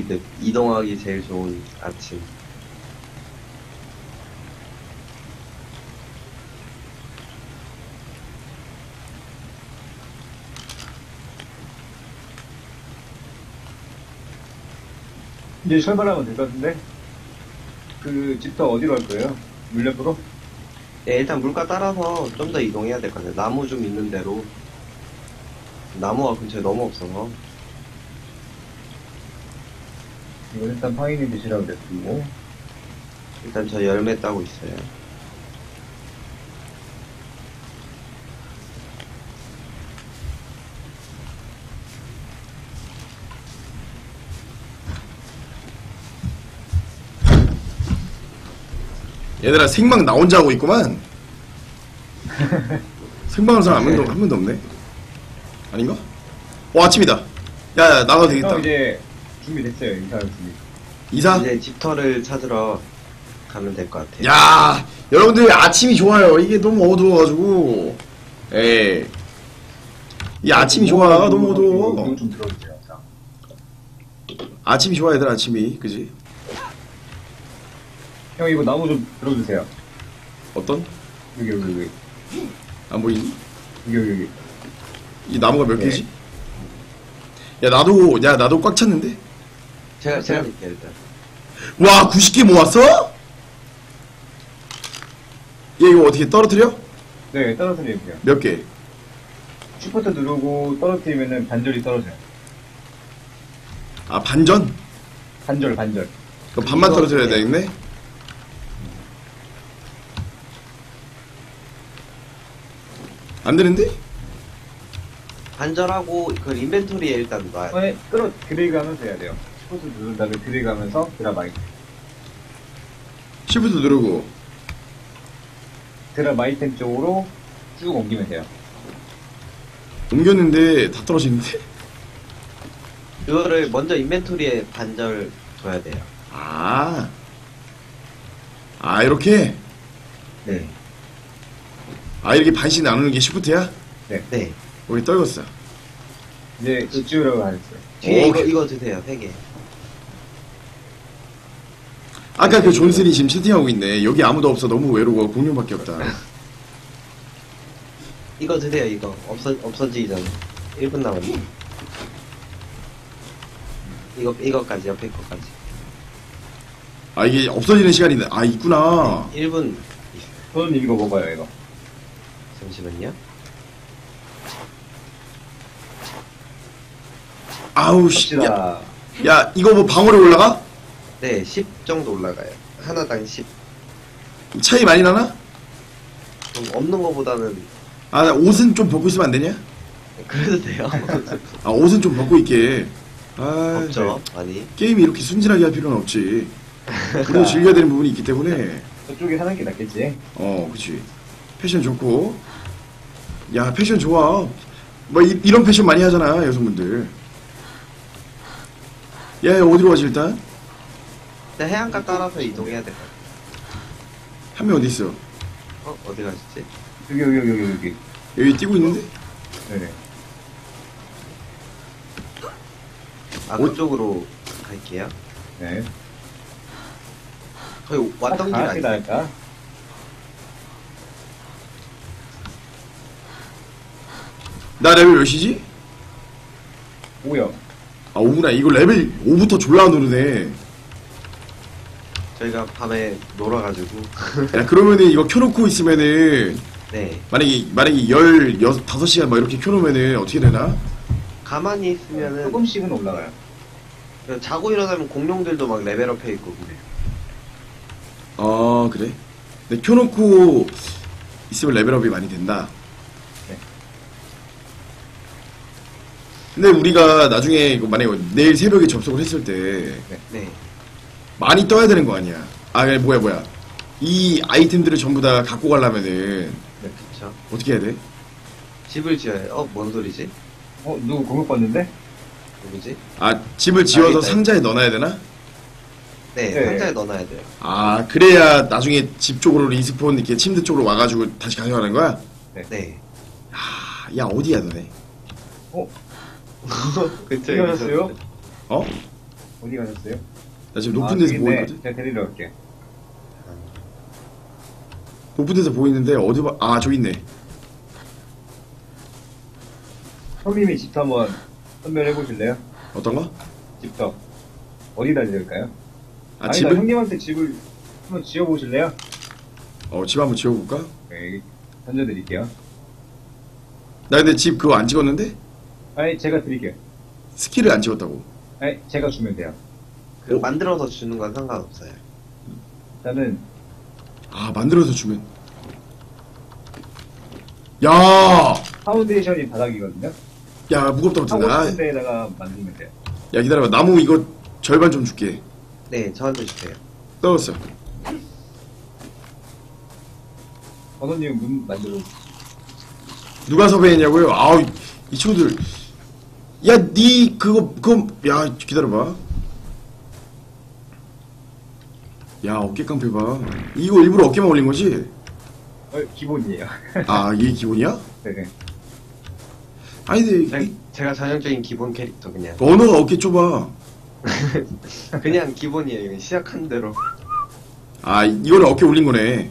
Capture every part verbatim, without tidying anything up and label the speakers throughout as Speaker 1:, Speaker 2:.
Speaker 1: 이때 이동하기 제일 좋은 아침.
Speaker 2: 이제 출발하면 될 것 같은데? 그, 집터 어디로 할 거예요? 물레으로?
Speaker 1: 네, 일단 물가 따라서 좀 더 이동해야 될 것 같아요. 나무 좀 있는 대로. 나무가 근처에 너무 없어서.
Speaker 2: 이거 일단 파인이 드시라고 그랬고.
Speaker 1: 일단 저 열매 따고 있어요.
Speaker 3: 얘들아 생방 나 혼자 하고 있구만. 생방하는 사람 한 명도, 한 명도 없네. 아닌가? 어 아침이다. 야야 나가도 되겠다.
Speaker 2: 형 이제 준비됐어요, 인사할 준비.
Speaker 3: 이사?
Speaker 1: 이제 집터를 찾으러 가면 될 것 같아요.
Speaker 3: 야 여러분들 아침이 좋아요. 이게 너무 어두워가지고. 에이 이 아침이 좋아. 너무
Speaker 2: 이거
Speaker 3: 어두워.
Speaker 2: 좀 들어주세요. 자.
Speaker 3: 아침이 좋아 얘들 아침이. 그지?
Speaker 2: 형 이거 나무 좀 들어주세요.
Speaker 3: 어떤?
Speaker 2: 여기, 여기, 여기.
Speaker 3: 안 보이니?
Speaker 2: 여기, 여기, 여기.
Speaker 3: 이 나무가 몇
Speaker 2: 네.
Speaker 3: 개지? 야 나도 야 나도 꽉 찼는데?
Speaker 1: 제가, 제가 드릴게요, 일단.
Speaker 3: 와 구십 개 모았어? 얘 이거 어떻게 떨어뜨려?
Speaker 2: 네, 떨어뜨려주세요.
Speaker 3: 몇 개?
Speaker 2: 슈퍼트 누르고 떨어뜨리면은 반절이 떨어져요.
Speaker 3: 아 반전?
Speaker 2: 반절, 반절.
Speaker 3: 그럼 반만
Speaker 1: 이거-
Speaker 3: 떨어뜨려야
Speaker 1: 네.
Speaker 3: 되겠네? 안 되는데?
Speaker 1: 반절하고, 그 인벤토리에 일단 놔야 돼.
Speaker 2: 네, 끌어, 드래그 하면서 해야 돼요. 슈퍼트 누른 다음에 드래그 하면서 드랍 아이템.
Speaker 3: 시프트 누르고
Speaker 2: 드랍 아이템 쪽으로 쭉 옮기면 돼요.
Speaker 3: 옮겼는데 다 떨어지는데?
Speaker 1: 그거를 먼저 인벤토리에 반절 둬야 돼요.
Speaker 3: 아, 아 이렇게?
Speaker 1: 네.
Speaker 3: 아 이렇게 반씩 나누는 게 시프트야?
Speaker 1: 네.
Speaker 3: 우리 떨궜어.
Speaker 2: 이제 지우려고 하셨어요.
Speaker 1: 뒤에
Speaker 3: 오,
Speaker 1: 이거,
Speaker 3: 오케이.
Speaker 1: 이거 드세요, 세 개.
Speaker 3: 아까 그 존슨이 지금 채팅하고 있네. 여기 아무도 없어. 너무 외로워. 공룡밖에 없다.
Speaker 1: 이거 드세요, 이거. 없어, 없어지기 전에. 일 분 남았네. 이거, 이거까지, 옆에 거까지.
Speaker 3: 아 이게 없어지는 시간이 아 있구나.
Speaker 1: 일 분,
Speaker 2: 손님 이거 먹어요, 이거.
Speaker 1: 잠시만요.
Speaker 3: 아우 씨. 야,
Speaker 2: 갑시다.
Speaker 3: 야 이거 뭐 방어력 올라가?
Speaker 1: 네, 십 정도 올라가요. 하나당 십.
Speaker 3: 차이 많이 나나?
Speaker 1: 좀 없는 거보다는,
Speaker 3: 아 나 옷은 좀 벗고 있으면 안 되냐?
Speaker 1: 그래도 돼요.
Speaker 3: 아 옷은 좀 벗고 있게. 아
Speaker 1: 없죠, 많이.
Speaker 3: 게임이 이렇게 순진하게 할 필요는 없지. 우리도 즐겨야 되는 부분이 있기 때문에.
Speaker 2: 저쪽에 하는 게 낫겠지.
Speaker 3: 어, 그치. 패션 좋고. 야, 패션 좋아. 뭐, 이, 이런 패션 많이 하잖아, 여성분들. 야, 야, 어디로 가지, 일단?
Speaker 1: 근데 해안가 따라서 이동해야 될 것 같아요.
Speaker 3: 한 명 어디 있어?
Speaker 1: 어, 어디 가시지?
Speaker 2: 여기, 여기, 여기, 여기, 여기.
Speaker 3: 여기 뛰고 있는데?
Speaker 2: 네네.
Speaker 1: 아,
Speaker 3: 어?
Speaker 1: 그쪽으로 갈게요.
Speaker 2: 네.
Speaker 1: 거의 왔던 길
Speaker 2: 하나씩
Speaker 1: 아니에요?
Speaker 2: 나을까?
Speaker 3: 나 레벨 몇이지?
Speaker 2: 오요.
Speaker 3: 아, 오구나. 이거 레벨 오부터 졸라 누르네.
Speaker 1: 저희가 밤에 놀아가지고.
Speaker 3: 야, 그러면은 이거 켜놓고 있으면은,
Speaker 1: 네.
Speaker 3: 만약에, 만약에 열다섯 시간 막 이렇게 켜놓으면은 어떻게 되나?
Speaker 1: 가만히 있으면은,
Speaker 2: 조금씩은 올라가요.
Speaker 1: 자고 일어나면 공룡들도 막 레벨업 해 있고 그래요.
Speaker 3: 아, 그래? 근데 켜놓고 있으면 레벨업이 많이 된다.
Speaker 2: 네.
Speaker 3: 근데 우리가 나중에 이거 만약에 내일 새벽에 접속을 했을 때
Speaker 1: 네.
Speaker 3: 많이 떠야 되는 거 아니야? 아, 그래, 뭐야, 뭐야. 이 아이템들을 전부 다 갖고 가려면은
Speaker 2: 네.
Speaker 1: 그쵸.
Speaker 3: 어떻게 해야 돼?
Speaker 1: 집을 지어야 해. 어, 뭔 소리지?
Speaker 2: 어, 누구 공격받는데?
Speaker 1: 누구지?
Speaker 3: 아, 집을 지어서
Speaker 1: 알겠다.
Speaker 3: 상자에 넣어놔야 되나?
Speaker 1: 네,
Speaker 2: 네.
Speaker 1: 상자에 넣어놔야 돼요.
Speaker 3: 아, 그래야 나중에 집 쪽으로 리스폰 이렇게 침대 쪽으로 와가지고 다시 가져가는 거야?
Speaker 1: 네.
Speaker 3: 아, 야, 어디야, 너네?
Speaker 2: 어?
Speaker 1: 그쵸.
Speaker 2: 일어났어요?
Speaker 3: 어?
Speaker 2: 어디 가셨어요?
Speaker 3: 나 지금 높은
Speaker 2: 아,
Speaker 3: 데서
Speaker 2: 저기
Speaker 3: 보고
Speaker 2: 있네.
Speaker 3: 있거든?
Speaker 2: 제가 데리러 갈게.
Speaker 3: 높은 데서 보이는데, 어디 봐, 아, 저기 있네.
Speaker 2: 형님이 집터 한번 선별해 보실래요?
Speaker 3: 어떤 거?
Speaker 2: 집터. 어디다 지을까요?
Speaker 3: 아,
Speaker 2: 아니, 나
Speaker 3: 집을?
Speaker 2: 형님한테 집을 한번 지어보실래요?
Speaker 3: 어, 집 한번 지어볼까?
Speaker 2: 네, 던져드릴게요.
Speaker 3: 나 근데 집 그거 안 찍었는데?
Speaker 2: 아니, 제가 드릴게요.
Speaker 3: 스킬을 안 찍었다고.
Speaker 2: 아니, 제가 주면 돼요.
Speaker 1: 그
Speaker 3: 어?
Speaker 1: 만들어서 주는 건 상관없어요.
Speaker 2: 일단은,
Speaker 3: 아, 만들어서 주면. 야!
Speaker 2: 파운데이션이 바닥이거든요?
Speaker 3: 야, 무겁다
Speaker 2: 하고
Speaker 3: 같은데. 아,
Speaker 2: 싶은 데에다가 만들면 돼요.
Speaker 3: 야, 기다려봐. 나무 이거 절반 좀 줄게.
Speaker 1: 네, 저한테 주세요.
Speaker 3: 떨었어.
Speaker 2: 어선님 문 만들어.
Speaker 3: 누가 섭외했냐고요? 아우, 이, 이 친구들. 야, 니, 그거, 그거, 야, 기다려봐. 야, 어깨 깡패 봐. 이거 일부러 어깨만 올린 거지?
Speaker 2: 어, 기본이에요.
Speaker 3: 아, 이게 기본이야?
Speaker 2: 네네.
Speaker 3: 아니, 근데,
Speaker 1: 제,
Speaker 3: 이-
Speaker 1: 제가 전형적인 기본 캐릭터 그냥.
Speaker 3: 언어가 어깨 좁아.
Speaker 1: 그냥 기본이에요. 이거 시작한 대로.
Speaker 3: 아, 이거는 어깨 올린 거네.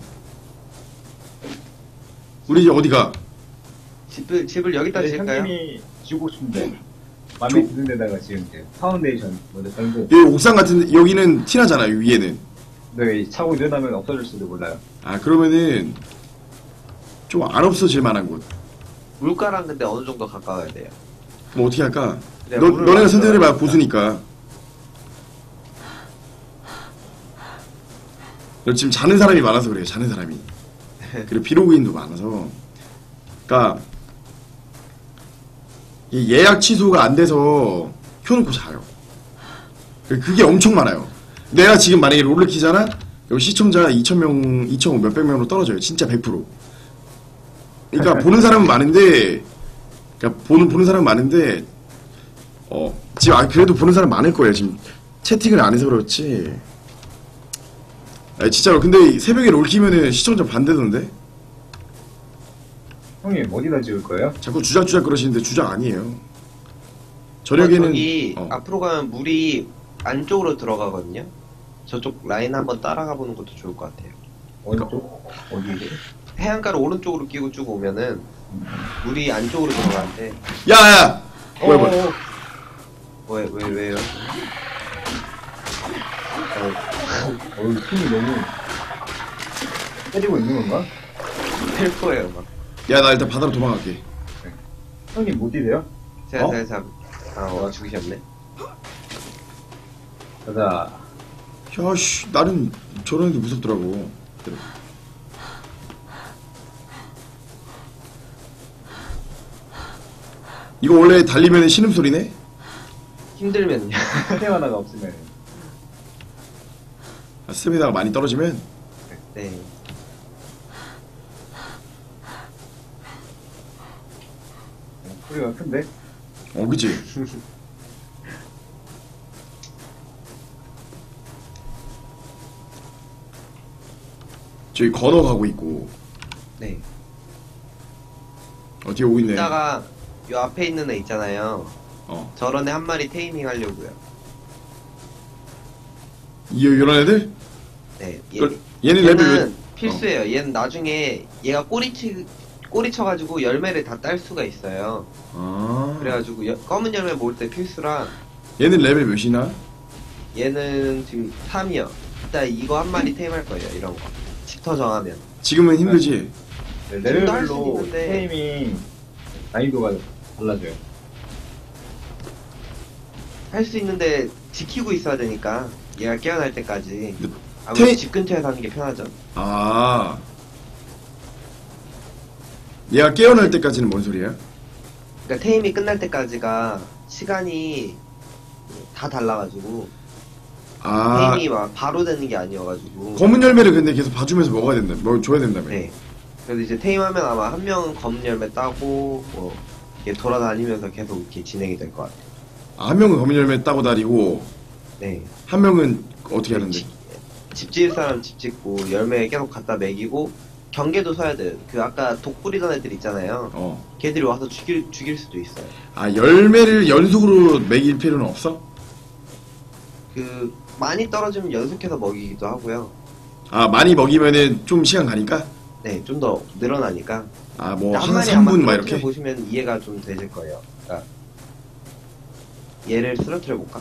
Speaker 3: 우리 이제 어디가?
Speaker 1: 집을, 집을 여기다
Speaker 2: 네,
Speaker 1: 지을까요?
Speaker 2: 형님이 지고 싶은데 마음에 드는 데다가 지으면 돼요. 파운데이션 먼저 걸고
Speaker 3: 여기 옥상 같은데, 여기는 티나잖아요, 위에는.
Speaker 2: 네, 차고 일어나면 없어질지도 몰라요.
Speaker 3: 아, 그러면은, 좀 안 없어질 만한 곳.
Speaker 1: 물가랑 근데 어느 정도 가까워야 돼요.
Speaker 3: 뭐 어떻게 할까?
Speaker 1: 네,
Speaker 3: 너,
Speaker 1: 물을
Speaker 3: 너네가
Speaker 1: 만들어야
Speaker 3: 선택해봐,
Speaker 1: 되니까.
Speaker 3: 보수니까. 너 지금 자는 사람이 많아서 그래요, 자는 사람이. 그리고 비로그인도 많아서. 그니까, 이 예약 취소가 안 돼서 켜놓고 자요. 그게 엄청 많아요. 내가 지금 만약에 롤을 키잖아? 여기 시청자 이천 명, 이천 몇백 명으로 떨어져요. 진짜 백 퍼센트. 그러니까 보는 사람은 많은데, 그러니까 보는 보는 사람은 많은데, 어 지금 아 그래도 보는 사람 많을 거예요. 지금 채팅을 안 해서 그렇지. 아 진짜로. 근데 새벽에 롤 키면은 시청자 반대던데.
Speaker 2: 형님 어디다 지을 거예요?
Speaker 3: 자꾸 주작주작 그러시는데 주작 아니에요.
Speaker 1: 어,
Speaker 3: 저녁에는
Speaker 1: 저기
Speaker 3: 어.
Speaker 1: 앞으로 가면 물이 안쪽으로 들어가거든요. 저쪽 라인 한번 따라가 보는 것도 좋을 것 같아요.
Speaker 2: 어디 쪽? 어디?
Speaker 1: 해안가를 오른쪽으로 끼고 쭉 오면은 물이 안쪽으로 들어가는데
Speaker 3: 야야 뭐야 뭐야.
Speaker 2: 어,
Speaker 1: 왜, 왜, 왜요? 어,
Speaker 2: 어, 힘이 너무 때리고 있는 건가?
Speaker 1: 될 거예요, 막.
Speaker 3: 야 나 일단 바다로 도망갈게.
Speaker 2: 형님 못 이래요?
Speaker 1: 제가,
Speaker 3: 어?
Speaker 1: 제가, 제가, 아, 어, 죽으셨네.
Speaker 2: 가자.
Speaker 3: 야씨 나는 저런 애들 무섭더라고. 이거 원래 달리면 신음소리네?
Speaker 1: 힘들면요.
Speaker 2: 스템 하나가 없으면
Speaker 3: 아, 스태미나가 많이 떨어지면?
Speaker 1: 네.
Speaker 2: 어, 소리가 큰데?
Speaker 3: 어 그치? 저기 건너가고 있고
Speaker 1: 네.
Speaker 3: 어 뒤에 오고 있네.
Speaker 1: 이따가 요 앞에 있는 애 있잖아요.
Speaker 3: 어
Speaker 1: 저런 애 한 마리 테이밍 하려고요.
Speaker 3: 이 이런 애들?
Speaker 1: 네. 얘,
Speaker 3: 그, 얘는 레벨
Speaker 1: 얘는
Speaker 3: 몇-
Speaker 1: 필수예요. 얘는 나중에 얘가 꼬리치, 꼬리 쳐가지고 열매를 다 딸 수가 있어요.
Speaker 3: 아
Speaker 1: 그래가지고 여- 검은 열매 모을 때 필수라
Speaker 3: 얘는 레벨 몇이나?
Speaker 1: 얘는 지금 삼이요. 이따 이거 한 마리 테임 할 거예요. 이런 거. 집터 정하면.
Speaker 3: 지금은 힘들지?
Speaker 2: 네,
Speaker 1: 지금도 할수
Speaker 2: 레벨별로
Speaker 1: 있는데.
Speaker 2: 게임이 난이도가 달라져요.
Speaker 1: 할 수 있는데 지키고 있어야 되니까 얘가 깨어날 때까지
Speaker 3: 근데
Speaker 1: 아무래도
Speaker 3: 테이-
Speaker 1: 집 근처에 사는 게 편하죠.
Speaker 3: 아 얘가 깨어날 때까지는 뭔 소리야?
Speaker 1: 그러니까 테임이 끝날 때까지가 시간이 다 달라가지고
Speaker 3: 아
Speaker 1: 테임이 막 바로 되는 게 아니어가지고.
Speaker 3: 검은 열매를 근데 계속 봐주면서 먹어야 된다. 뭐 줘야 된다며.
Speaker 1: 네. 그래서 이제 테임하면 아마 한 명은 검은 열매 따고 뭐 이렇게 돌아다니면서 계속 이렇게 진행이 될 것 같아요.
Speaker 3: 아, 한 명은 검은 열매 따고 다니고
Speaker 1: 네.
Speaker 3: 한 명은 어떻게 하는데?
Speaker 1: 집, 집 지을 사람 집 짓고 열매 계속 갖다 먹이고 경계도 서야 돼요. 그 아까 독 뿌리던 애들 있잖아요.
Speaker 3: 어.
Speaker 1: 걔들이 와서 죽일 죽일 수도 있어요.
Speaker 3: 아 열매를 연속으로 먹일 필요는 없어?
Speaker 1: 그 많이 떨어지면 연속해서 먹이기도 하고요.
Speaker 3: 아, 많이 먹이면은 좀 시간 가니까?
Speaker 1: 네, 좀 더 늘어나니까.
Speaker 3: 아, 뭐,
Speaker 1: 한
Speaker 3: 한
Speaker 1: 마리
Speaker 3: 삼 분
Speaker 1: 아마
Speaker 3: 막
Speaker 1: 쓰러트려
Speaker 3: 이렇게?
Speaker 1: 보시면 이해가 좀 되실 거예요. 그러니까 얘를 쓰러뜨려 볼까?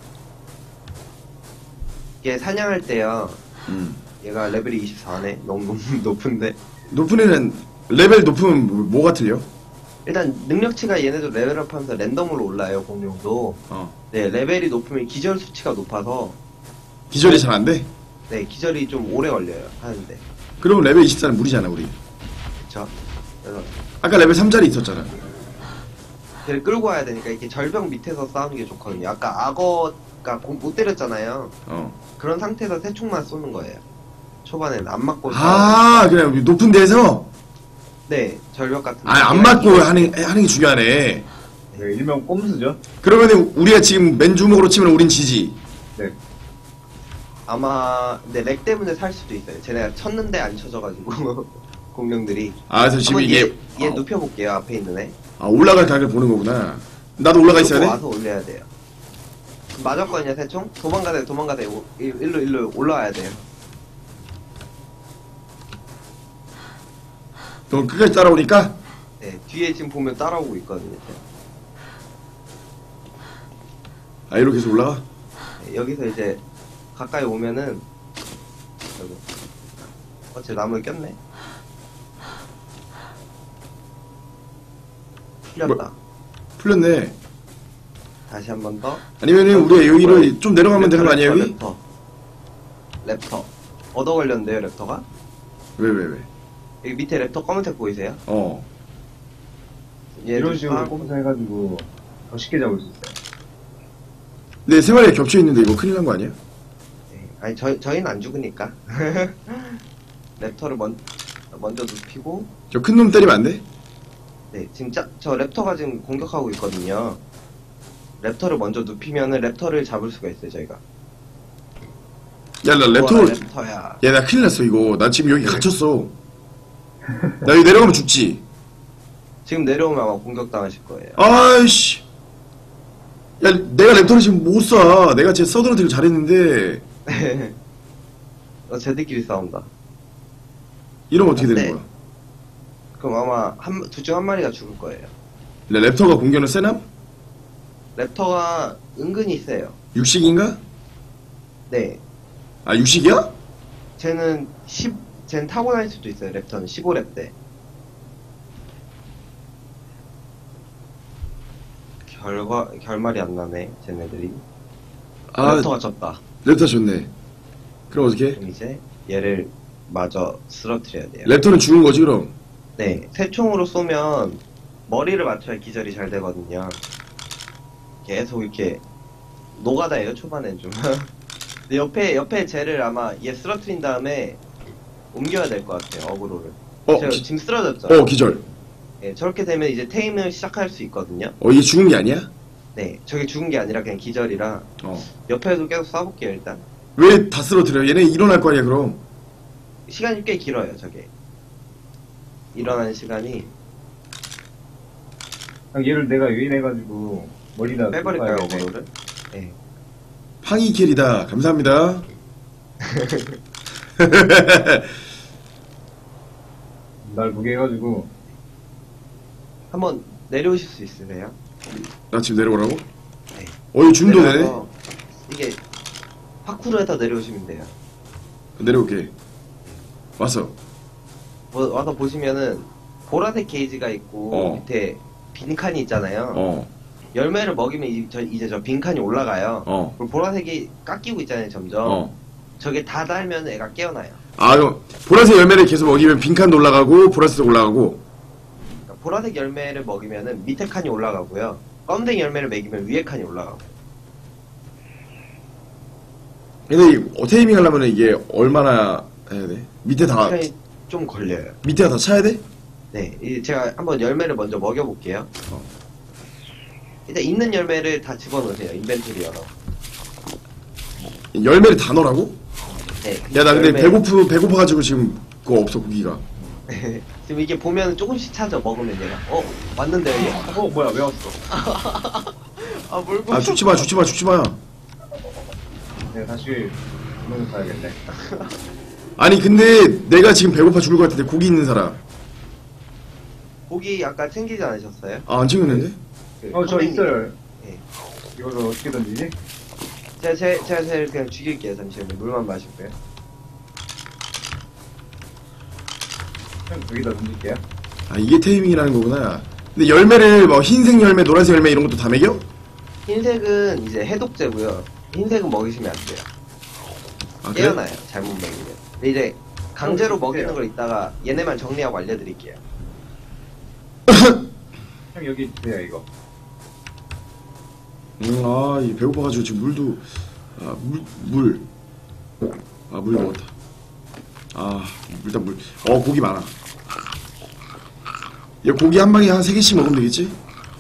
Speaker 1: 얘 사냥할 때요.
Speaker 3: 음.
Speaker 1: 얘가 레벨이 이십사네. 너무 높, 높은데.
Speaker 3: 높은 애는, 레벨 높으면 뭐- 뭐가 틀려?
Speaker 1: 일단 능력치가 얘네도 레벨업하면서 랜덤으로 올라요. 공룡도.
Speaker 3: 어.
Speaker 1: 네, 레벨이 높으면 기절 수치가 높아서
Speaker 3: 기절이 잘 안 돼?
Speaker 1: 네, 기절이 좀 오래 걸려요. 하는데.
Speaker 3: 그러면 레벨 이십사는 무리잖아, 우리.
Speaker 1: 그쵸? 그래서
Speaker 3: 아까 레벨 삼짜리 있었잖아.
Speaker 1: 걔를 끌고 와야 되니까 이렇게 절벽 밑에서 싸우는 게 좋거든요. 아까 악어가 공 못 때렸잖아요.
Speaker 3: 어.
Speaker 1: 그런 상태에서 새총만 쏘는 거예요. 초반에는 안 맞고.
Speaker 3: 아, 그래. 높은 데서?
Speaker 1: 네, 절벽 같은.
Speaker 3: 아, 안 맞고 하는, 하는 게 중요하네.
Speaker 2: 네, 일명 꼼수죠.
Speaker 3: 그러면은, 우리가 지금 맨주먹으로 치면 우린 지지.
Speaker 2: 네.
Speaker 1: 아마 근데 렉 때문에 살 수도 있어요. 쟤네가 쳤는데 안 쳐져가지고 공룡들이.
Speaker 3: 아, 그래서 지금
Speaker 1: 한번
Speaker 3: 이게,
Speaker 1: 얘, 얘
Speaker 3: 어,
Speaker 1: 눕혀볼게요. 앞에 있는 애.
Speaker 3: 아, 올라갈 각을 보는 거구나. 나도 올라가 있어야 돼?
Speaker 1: 와서 올려야 돼요. 맞았거든요, 새총? 도망가세요, 도망가세요. 일- 일로, 일로 올라와야 돼요.
Speaker 3: 너 끝까지 따라오니까?
Speaker 1: 네, 뒤에 지금 보면 따라오고 있거든요.
Speaker 3: 아, 이렇게 해서 올라가?
Speaker 1: 네, 여기서 이제 가까이 오면은 여기. 어, 제 나무에 꼈네. 풀렸다.
Speaker 3: 풀렸네.
Speaker 1: 다시 한 번 더.
Speaker 3: 아니면은, 우리가 여기를 좀 내려가면 되는 거 아니야, 여기?
Speaker 1: 랩터. 랩터. 얻어 걸렸는데요, 랩터가?
Speaker 3: 왜, 왜, 왜?
Speaker 1: 여기 밑에 랩터 검은색 보이세요?
Speaker 3: 어.
Speaker 1: 얘
Speaker 2: 이런 식으로
Speaker 1: 하고.
Speaker 2: 꼼수 해가지고 더 쉽게 잡을 수 있어요.
Speaker 3: 내 세 마리가 겹쳐 있는데 이거 큰일 난 거 아니야?
Speaker 1: 네. 아니, 저, 저희는 안 죽으니까. 랩터를 먼, 먼저 눕히고.
Speaker 3: 저 큰 놈 때리면 안 돼?
Speaker 1: 네, 진짜, 저 랩터가 지금 공격하고 있거든요. 랩터를 먼저 눕히면은 랩터를 잡을 수가 있어요, 저희가.
Speaker 3: 야, 나
Speaker 1: 우와,
Speaker 3: 랩터,
Speaker 1: 랩터야.
Speaker 3: 야, 나 큰일 났어, 이거. 나 지금 여기 갇혔어. 나 여기 내려가면 죽지.
Speaker 1: 지금 내려오면 아마 공격당하실 거예요.
Speaker 3: 아이씨. 야, 내가 랩터를 지금 못 쏴. 내가 쟤 서드러들고 잘했는데,
Speaker 1: 어, 쟤들끼리 싸운다.
Speaker 3: 이러면 어떻게 되는
Speaker 1: 네.
Speaker 3: 거야?
Speaker 1: 그럼 아마 한, 둘 중 한 마리가 죽을 거예요.
Speaker 3: 야, 랩터가 공격은 세남?
Speaker 1: 랩터가 은근히 세요.
Speaker 3: 육식인가?
Speaker 1: 네.
Speaker 3: 아, 육식이야?
Speaker 1: 쟤는 십, 쟤는 타고날 수도 있어요, 랩터는. 십오 렙 때. 결과, 결말이 안 나네, 쟤네들이.
Speaker 3: 아,
Speaker 1: 랩터가 졌다.
Speaker 3: 랩터 좋네. 그럼 어떻게?
Speaker 1: 그럼 이제 얘를 마저 쓰러뜨려야 돼요.
Speaker 3: 랩터는 죽은 거지, 그럼?
Speaker 1: 네, 새총으로 쏘면 머리를 맞춰야 기절이 잘 되거든요. 계속 이렇게 노가다예요, 초반엔 좀. 근데 옆에 옆에 쟤를 아마 얘 쓰러뜨린 다음에 옮겨야 될 것 같아요, 어그로를.
Speaker 3: 어,
Speaker 1: 제가
Speaker 3: 기,
Speaker 1: 지금 쓰러졌죠.
Speaker 3: 어, 기절.
Speaker 1: 예, 저렇게 되면 이제 테임을 시작할 수 있거든요.
Speaker 3: 어, 이게 죽은 게 아니야?
Speaker 1: 네, 저게 죽은 게 아니라 그냥 기절이라
Speaker 3: 어.
Speaker 1: 옆에도 계속 쏴볼게요, 일단.
Speaker 3: 왜 다 쓰러뜨려? 얘네 일어날 거 아니야, 그럼?
Speaker 1: 시간이 꽤 길어요, 저게. 일어나는 시간이.
Speaker 2: 그냥 얘를 내가 유인해가지고 머리다
Speaker 1: 빼버릴까요,
Speaker 2: 뚫어야 돼.
Speaker 1: 어그로를? 네.
Speaker 3: 팡이 캐리다. 감사합니다.
Speaker 2: 날 보게 해가지고
Speaker 1: 한번 내려오실 수 있으세요?
Speaker 3: 나 지금 내려오라고?
Speaker 1: 네.
Speaker 3: 어, 이 줌도 되네?
Speaker 1: 내려와서 이게 파쿠르에서 내려오시면 돼요.
Speaker 3: 내려올게. 왔어.
Speaker 1: 뭐, 와서 보시면은 보라색 게이지가 있고
Speaker 3: 어.
Speaker 1: 밑에 빈칸이 있잖아요.
Speaker 3: 어,
Speaker 1: 열매를 먹이면 이, 저, 이제 저 빈칸이 올라가요.
Speaker 3: 어,
Speaker 1: 그리고 보라색이 깎이고 있잖아요, 점점.
Speaker 3: 어.
Speaker 1: 저게 다 달면 애가 깨어나요.
Speaker 3: 아, 그럼 보라색 열매를 계속 먹이면 빈칸도 올라가고 보라색도 올라가고.
Speaker 1: 그러니까 보라색 열매를 먹이면은 밑에 칸이 올라가고요. 검은색 열매를 먹이면 위에 칸이 올라가고.
Speaker 3: 근데 이 어, 테이밍 하려면 이게 얼마나 해야 돼? 밑에 다
Speaker 1: 시간이 좀 걸려요.
Speaker 3: 밑에가 다 차야 돼?
Speaker 1: 네, 이 제가 한번 열매를 먼저 먹여볼게요.
Speaker 3: 어.
Speaker 1: 일단 있는 열매를 다 집어넣으세요. 인벤토리 열어.
Speaker 3: 열매를 다 넣으라고?
Speaker 1: 네.
Speaker 3: 야, 나 근데
Speaker 1: 열매-
Speaker 3: 배고프 배고파가지고 지금 그거 없어 고기가.
Speaker 1: 지금 이게 보면 조금씩 찾아 먹으면 얘가. 어, 왔는데요, 얘.
Speaker 2: 어 뭐야 왜 왔어?
Speaker 1: 아, 뭘
Speaker 3: 아, 죽지 마, 죽지 마, 죽지 마.
Speaker 2: 내가 다시 분명히 가야겠네.
Speaker 3: 아니 근데 내가 지금 배고파 죽을 것 같은데 고기 있는 사람.
Speaker 1: 고기 아까 챙기지 않으셨어요?
Speaker 3: 아, 안 챙겼는데?
Speaker 1: 그
Speaker 2: 어, 저
Speaker 1: 선생님.
Speaker 2: 있어요.
Speaker 1: 예.
Speaker 2: 이걸 어떻게 던지지?
Speaker 1: 제가, 제, 제가 제일 그냥 죽일게요. 잠시만요. 물만 마실게요.
Speaker 2: 형, 여기다 던질게요.
Speaker 3: 아, 이게 테이밍이라는 거구나. 근데 열매를 뭐 흰색 열매, 노란색 열매 이런 것도 다 먹여?
Speaker 1: 흰색은 이제 해독제고요. 흰색은 먹이시면 안 돼요.
Speaker 3: 아, 그래?
Speaker 1: 깨어나요. 잘못 먹이면. 근데 이제 강제로
Speaker 2: 어,
Speaker 1: 먹이는
Speaker 2: 주세요.
Speaker 1: 걸 이따가 얘네만 정리하고 알려드릴게요.
Speaker 2: 형, 여기 주세요, 이거.
Speaker 3: 음, 아, 이 배고파가지고 지금 물도, 아, 물, 물. 아, 물 먹었다. 아, 일단 물. 어, 고기 많아. 야, 고기 한 방에 한 세 개씩 먹으면 되겠지?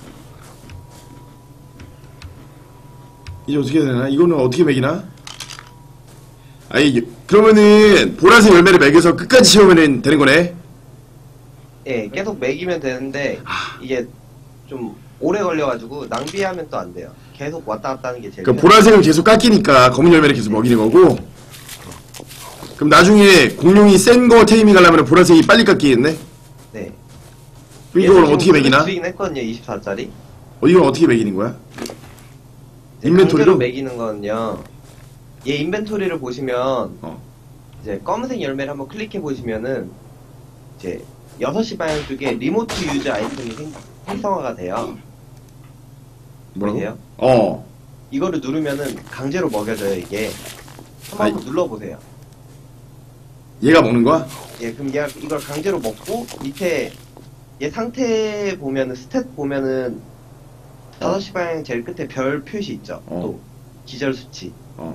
Speaker 3: 이제 어떻게 해야 되나? 이거는 어떻게 먹이나? 아니, 그러면은, 보라색 열매를 먹여서 끝까지 채우면 되는 거네?
Speaker 1: 예, 계속 먹이면 되는데
Speaker 3: 아.
Speaker 1: 이게 좀 오래 걸려가지고 낭비하면 또 안 돼요. 계속 왔다 갔다 하는 게 제일
Speaker 3: 그
Speaker 1: 편해요.
Speaker 3: 보라색을 계속 깎이니까 검은 열매를 계속 먹이는 거고. 그럼 나중에 공룡이 센 거 테이밍 하려면 보라색이 빨리 깎이겠네?
Speaker 1: 네.
Speaker 3: 그럼 이걸 어떻게 먹이나?
Speaker 1: 주긴 했거든요. 이십사짜리.
Speaker 3: 어, 이건 어떻게 먹이는 거야?
Speaker 1: 인벤토리로
Speaker 3: 인벤토리로?
Speaker 1: 먹이는 거는요. 얘 인벤토리를 보시면
Speaker 3: 어.
Speaker 1: 이제 검은색 열매를 한번 클릭해 보시면은 이제 여섯 시 방향 쪽에 리모트 유즈 아이템이 생, 활성화가 돼요.
Speaker 3: 뭐라고?
Speaker 1: 보이세요?
Speaker 3: 어.
Speaker 1: 이거를 누르면은 강제로 먹여져요, 이게. 한번
Speaker 3: 아이.
Speaker 1: 한번 눌러보세요.
Speaker 3: 얘가 먹는 거야?
Speaker 1: 예, 그럼 얘가 이걸 강제로 먹고 밑에 얘 상태 보면은 스탯 보면은 다섯 시 방향 제일 끝에 별 표시 있죠.
Speaker 3: 어.
Speaker 1: 또 기절 수치.
Speaker 3: 어.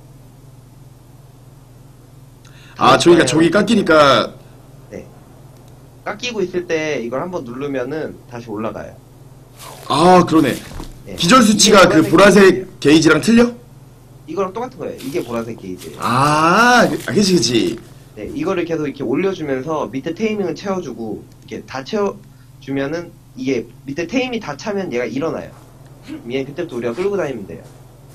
Speaker 3: 아, 저기가 저기 깎이니까,
Speaker 1: 네. 깎이고 있을 때 이걸 한번 누르면은 다시 올라가요.
Speaker 3: 아, 그러네.
Speaker 1: 예.
Speaker 3: 기절 수치가
Speaker 1: 이게
Speaker 3: 그 보라색 게이지랑 틀려?
Speaker 1: 이거랑 똑같은 거예요. 이게 보라색 게이지예요.
Speaker 3: 아, 그- 아, 그치, 그치.
Speaker 1: 네, 이거를 계속 이렇게 올려주면서 밑에 테이밍을 채워주고 이렇게 다 채워주면은 이게 밑에 테이밍이 다 차면 얘가 일어나요. 얘 그때부터 우리가 끌고 다니면 돼요.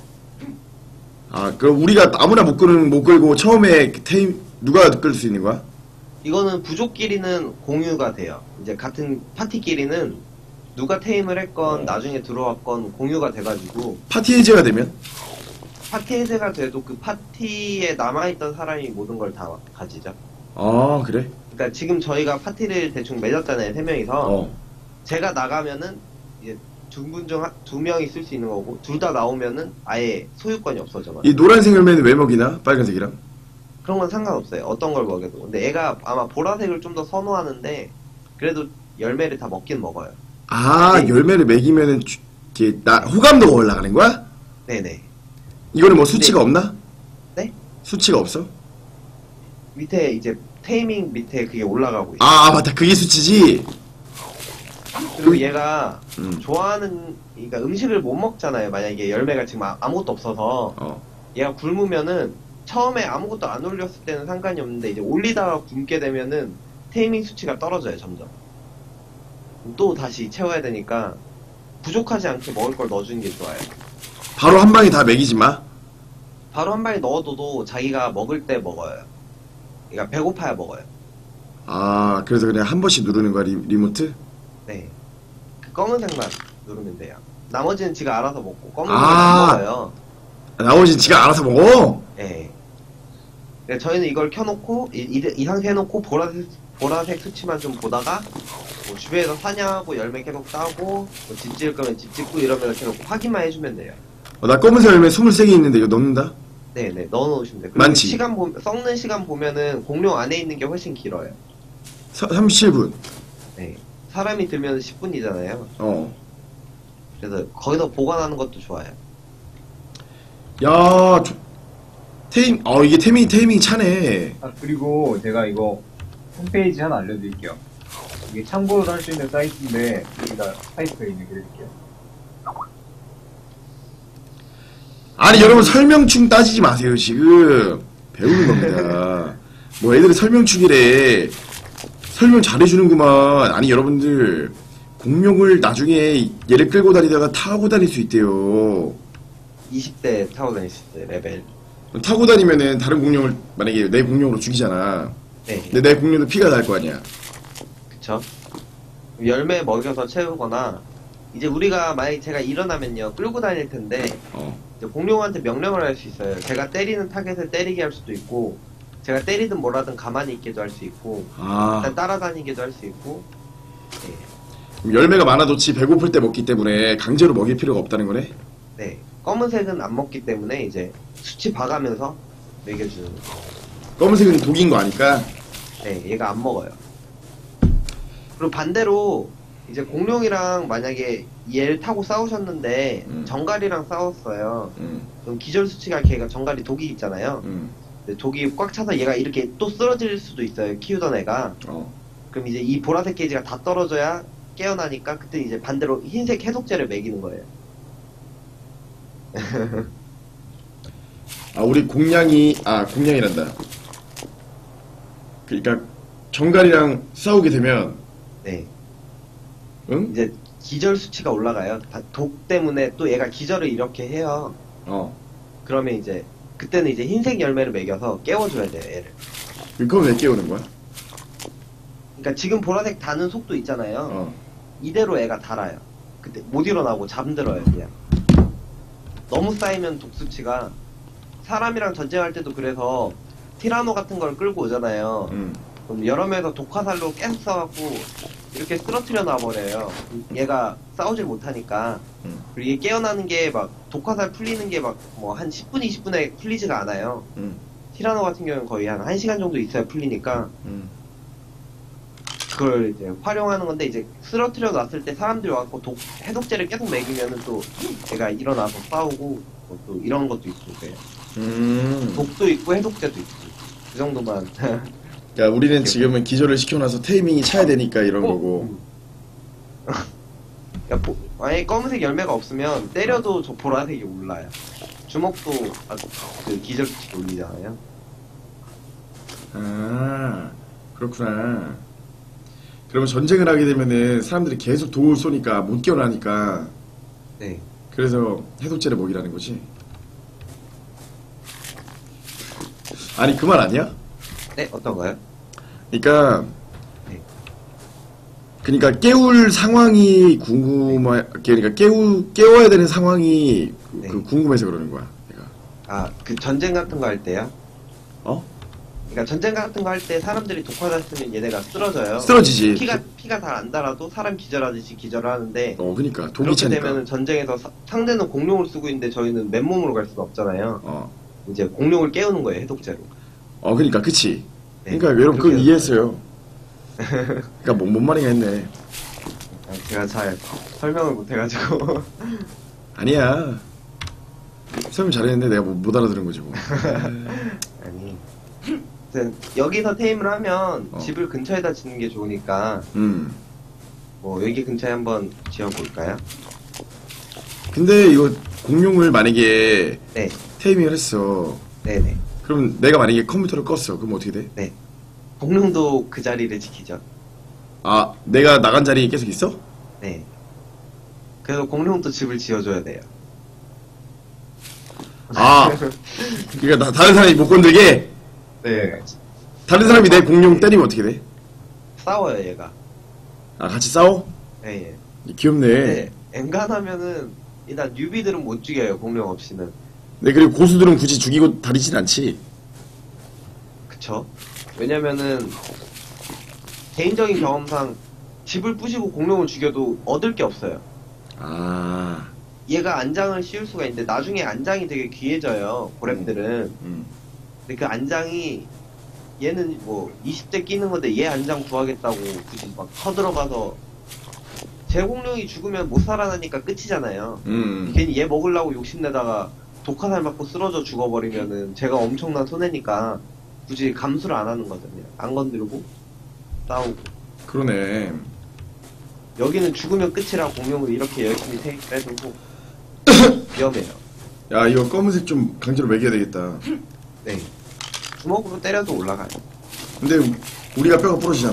Speaker 3: 아, 그럼 우리가 아무나 못 끌는, 못 끌고 처음에 그 테임, 누가 끌 수 있는 거야?
Speaker 1: 이거는 부족끼리는 공유가 돼요. 이제 같은 파티끼리는 누가 테임을 했건 나중에 들어왔건 공유가 돼가지고
Speaker 3: 파티 해제가 되면?
Speaker 1: 파티 해제가 돼도 그 파티에 남아있던 사람이 모든 걸 다 가지죠.
Speaker 3: 아, 그래?
Speaker 1: 그러니까 지금 저희가 파티를 대충 맺었잖아요. 세 명이서.
Speaker 3: 어.
Speaker 1: 제가 나가면은 이제 두 분 중 두 명이 쓸 수 있는 거고 둘 다 나오면은 아예 소유권이 없어져.
Speaker 3: 이 노란색 열매는 왜 먹이나? 빨간색이랑?
Speaker 1: 그런 건 상관없어요. 어떤 걸 먹여도. 근데 얘가 아마 보라색을 좀 더 선호하는데 그래도 열매를 다 먹긴 먹어요.
Speaker 3: 아,
Speaker 1: 네.
Speaker 3: 열매를 먹이면은, 주- 이게, 나, 호감도가 올라가는 거야?
Speaker 1: 네네.
Speaker 3: 이거는 뭐 수치가 없나?
Speaker 1: 네?
Speaker 3: 수치가 없어?
Speaker 1: 밑에 이제 테이밍 밑에 그게 올라가고 있어요.
Speaker 3: 아, 아, 맞다. 그게 수치지?
Speaker 1: 그리고
Speaker 3: 그-
Speaker 1: 얘가
Speaker 3: 음.
Speaker 1: 좋아하는 그러니까 음식을 못 먹잖아요. 만약에 열매가 지금 아- 아무것도 없어서
Speaker 3: 어.
Speaker 1: 얘가 굶으면은 처음에 아무것도 안 올렸을 때는 상관이 없는데 이제 올리다가 굶게 되면은 테이밍 수치가 떨어져요. 점점. 또 다시 채워야 되니까 부족하지 않게 먹을 걸 넣어주는 게 좋아요.
Speaker 3: 바로 한 방에 다 먹이지 마.
Speaker 1: 바로 한 방에 넣어둬도 자기가 먹을 때 먹어요. 그러니까 배고파야 먹어요.
Speaker 3: 아, 그래서 그냥 한 번씩 누르는 거야, 리, 리모트?
Speaker 1: 네. 그 검은색만 누르면 돼요. 나머지는 지가 알아서 먹고 검은색은
Speaker 3: 아.
Speaker 1: 안 먹어요.
Speaker 3: 나머지 지가 알아서 먹어?
Speaker 1: 네. 그래서 저희는 이걸 켜놓고 이, 이, 이 상태 해놓고 보라색, 보라색 수치만 좀 보다가 뭐 주변에서 사냥하고 열매 계속 따고 뭐 집 지을 거면 집 짓고 이러면 계속 확인만 해주면 돼요.
Speaker 3: 어, 나 검은색 열매 스물세 개 있는데 이거 넣는다?
Speaker 1: 네네 넣어놓으시면 돼요. 그리고
Speaker 3: 많지?
Speaker 1: 시간 보, 썩는 시간 보면은 공룡 안에 있는 게 훨씬 길어요.
Speaker 3: 사, 삼십칠 분.
Speaker 1: 네. 사람이 들면 십 분이잖아요.
Speaker 3: 어.
Speaker 1: 그래서 거기서 보관하는 것도 좋아요.
Speaker 3: 야, 저, 테임, 어, 이게 테이밍, 테이밍 차네.
Speaker 2: 아, 그리고 제가 이거 홈페이지 하나 알려드릴게요. 이게 참고로 할 수 있는 사이트인데, 여기다 사이트가 있는 게 드릴게요.
Speaker 3: 아니, 여러분 설명충 따지지 마세요, 지금. 배우는 겁니다. 뭐 애들이 설명충이래. 설명 잘해주는구만. 아니, 여러분들. 공룡을 나중에 얘를 끌고 다니다가 타고 다닐 수 있대요.
Speaker 1: 이십 대 타고 다닐 수 있어요. 레벨.
Speaker 3: 타고 다니면은 다른 공룡을 만약에 내 공룡으로 죽이잖아.
Speaker 1: 네.
Speaker 3: 근데 내 공룡도 피가 날 거 아니야.
Speaker 1: 그쵸? 열매 먹여서 채우거나, 이제 우리가 만약에 제가 일어나면요, 끌고 다닐 텐데,
Speaker 3: 어.
Speaker 1: 이제 공룡한테 명령을 할 수 있어요. 제가 때리는 타겟을 때리게 할 수도 있고, 제가 때리든 뭐라든 가만히 있게도 할 수 있고,
Speaker 3: 아.
Speaker 1: 일단 따라다니게도 할 수 있고, 네.
Speaker 3: 그럼 열매가 많아도치 배고플 때 먹기 때문에 강제로 먹일 필요가 없다는 거네?
Speaker 1: 네. 검은색은 안 먹기 때문에 이제 수치 봐가면서 먹여주는 거.
Speaker 3: 검은색은 독인 거 아니까?
Speaker 1: 네, 얘가 안 먹어요. 그리고 반대로 이제 공룡이랑 만약에 얘를 타고 싸우셨는데
Speaker 3: 음.
Speaker 1: 정갈이랑 싸웠어요.
Speaker 3: 응,
Speaker 1: 그럼 기절 수치가 걔가 정갈이 독이 있잖아요.
Speaker 3: 응,
Speaker 1: 근데 독이 꽉 차서 얘가 이렇게 또 쓰러질 수도 있어요. 키우던 애가.
Speaker 3: 어.
Speaker 1: 그럼 이제 이 보라색 게이지가 다 떨어져야 깨어나니까 그때 이제 반대로 흰색 해독제를 먹이는 거예요.
Speaker 3: 아, 우리 공룡이, 아, 공룡이란다. 그러니까, 정갈이랑 싸우게 되면,
Speaker 1: 네.
Speaker 3: 응?
Speaker 1: 이제 기절 수치가 올라가요. 다- 독 때문에 또 얘가 기절을 이렇게 해요.
Speaker 3: 어.
Speaker 1: 그러면 이제 그때는 이제 흰색 열매를 먹여서 깨워줘야 돼요, 얘를.
Speaker 3: 그건 왜 깨우는 거야?
Speaker 1: 그러니까 지금 보라색 다는 속도 있잖아요.
Speaker 3: 어.
Speaker 1: 이대로 애가 달아요. 그때 못 일어나고 잠들어요, 그냥. 너무 쌓이면 독 수치가 사람이랑 전쟁할 때도 그래서 티라노 같은 걸 끌고 오잖아요.
Speaker 3: 응.
Speaker 1: 그럼 여러 명에서 독화살로 계속 싸갖고 이렇게 쓰러뜨려 놔버려요. 얘가 싸우질 못하니까.
Speaker 3: 응.
Speaker 1: 그리고 이게 깨어나는 게 막 독화살 풀리는 게 막 뭐 한 십 분, 이십 분에 풀리지가 않아요.
Speaker 3: 응.
Speaker 1: 티라노 같은 경우는 거의 한 1시간 정도 있어야 풀리니까
Speaker 3: 응.
Speaker 1: 그걸 이제 활용하는 건데, 이제 쓰러뜨려 놨을 때 사람들이 와서 독, 해독제를 계속 먹이면은 또 얘가 일어나서 싸우고 뭐또 이런 것도 있고 그래요.
Speaker 3: 음.
Speaker 1: 독도 있고 해독제도 있고 그 정도만.
Speaker 3: 야, 우리는 지금은 기절을 시켜놔서 테이밍이 차야 되니까 이런
Speaker 1: 어?
Speaker 3: 거고.
Speaker 1: 야, 보, 만약에 검은색 열매가 없으면 때려도 저 보라색이 올라요. 주먹도 아, 그 기절 수치 올리잖아요.
Speaker 3: 아, 그렇구나. 그러면 전쟁을 하게 되면은 사람들이 계속 독을 쏘니까 못 깨어나니까
Speaker 1: 네.
Speaker 3: 그래서 해독제를 먹이라는 거지. 아니, 그 말 아니야?
Speaker 1: 네, 어떤가요?
Speaker 3: 그러니까
Speaker 1: 네.
Speaker 3: 그러니까 깨울 상황이 궁금하, 그러니까 깨우 깨워야 되는 상황이 그,
Speaker 1: 네.
Speaker 3: 그 궁금해서 그러는 거야. 내가.
Speaker 1: 아, 그 전쟁 같은 거 할 때요?
Speaker 3: 어?
Speaker 1: 그러니까 전쟁 같은 거 할 때 사람들이 독화살 쓰면 얘네가 쓰러져요.
Speaker 3: 쓰러지지.
Speaker 1: 피가 피가 잘 안 달아도 사람 기절하듯이 기절을 하는데,
Speaker 3: 어, 그러니까 독이
Speaker 1: 그렇게
Speaker 3: 차니까.
Speaker 1: 되면은 전쟁에서 사- 상대는 공룡을 쓰고 있는데 저희는 맨몸으로 갈 수는 없잖아요.
Speaker 3: 어,
Speaker 1: 이제 공룡을 깨우는 거예요, 해독제로.
Speaker 3: 어, 그러니까 그치.
Speaker 1: 네.
Speaker 3: 그러니까 여러분 그걸
Speaker 1: 그렇게
Speaker 3: 이해했어요. 그러니까 뭔, 뭔 말인가 했네.
Speaker 1: 아, 제가 잘 설명을 못 해가지고.
Speaker 3: 아니야. 설명 잘했는데 내가 뭐, 못 알아들은 거지 뭐.
Speaker 1: 아니. 아무튼 여기서 테임을 하면
Speaker 3: 어.
Speaker 1: 집을 근처에다 짓는 게 좋으니까
Speaker 3: 음.
Speaker 1: 뭐 여기 근처에 한번 지어볼까요?
Speaker 3: 근데 이거 공룡을 만약에
Speaker 1: 네,
Speaker 3: 테이밍을 했어.
Speaker 1: 네네.
Speaker 3: 그럼 내가 만약에 컴퓨터를 껐어. 그럼 어떻게 돼?
Speaker 1: 네. 공룡도 그 자리를 지키죠.
Speaker 3: 아, 내가 나간 자리에 계속 있어?
Speaker 1: 네. 그래서 공룡도 집을 지어줘야 돼요.
Speaker 3: 아, 그러니까 나, 다른 사람이 못 건들게.
Speaker 1: 네.
Speaker 3: 다른 사람이 내 공룡 때리면 어떻게 돼?
Speaker 1: 싸워요, 얘가.
Speaker 3: 아, 같이 싸워?
Speaker 1: 네, 예.
Speaker 3: 귀엽네.
Speaker 1: 네. 엔간하면은 일단 뉴비들은 못 죽여요, 공룡 없이는.
Speaker 3: 네, 그리고 고수들은 굳이 죽이고 다니진 않지.
Speaker 1: 그쵸? 왜냐면은 개인적인 경험상 집을 부시고 공룡을 죽여도 얻을 게 없어요.
Speaker 3: 아,
Speaker 1: 얘가 안장을 씌울 수가 있는데 나중에 안장이 되게 귀해져요, 고렘들은.
Speaker 3: 음.
Speaker 1: 근데 그 안장이 얘는 뭐 이십 대 끼는 건데 얘 안장 구하겠다고 굳이 막 쳐들어가서, 제 공룡이 죽으면 못 살아나니까 끝이잖아요.
Speaker 3: 음.
Speaker 1: 괜히 얘 먹으려고 욕심내다가 독화살 맞고 쓰러져 죽어버리면은 제가 엄청난 손해니까 굳이 감수를 안 하는 거잖아요. 안 건드리고 싸우고.
Speaker 3: 그러네.
Speaker 1: 여기는 죽으면 끝이라 공룡을 이렇게 열심히 테- 빼두고 위험해요.
Speaker 3: 야, 이거 검은색 좀 강제로 먹여야 되겠다.
Speaker 1: 네. 주먹으로 때려도 올라가요.
Speaker 3: 근데 우리가 뼈가 부러지잖아.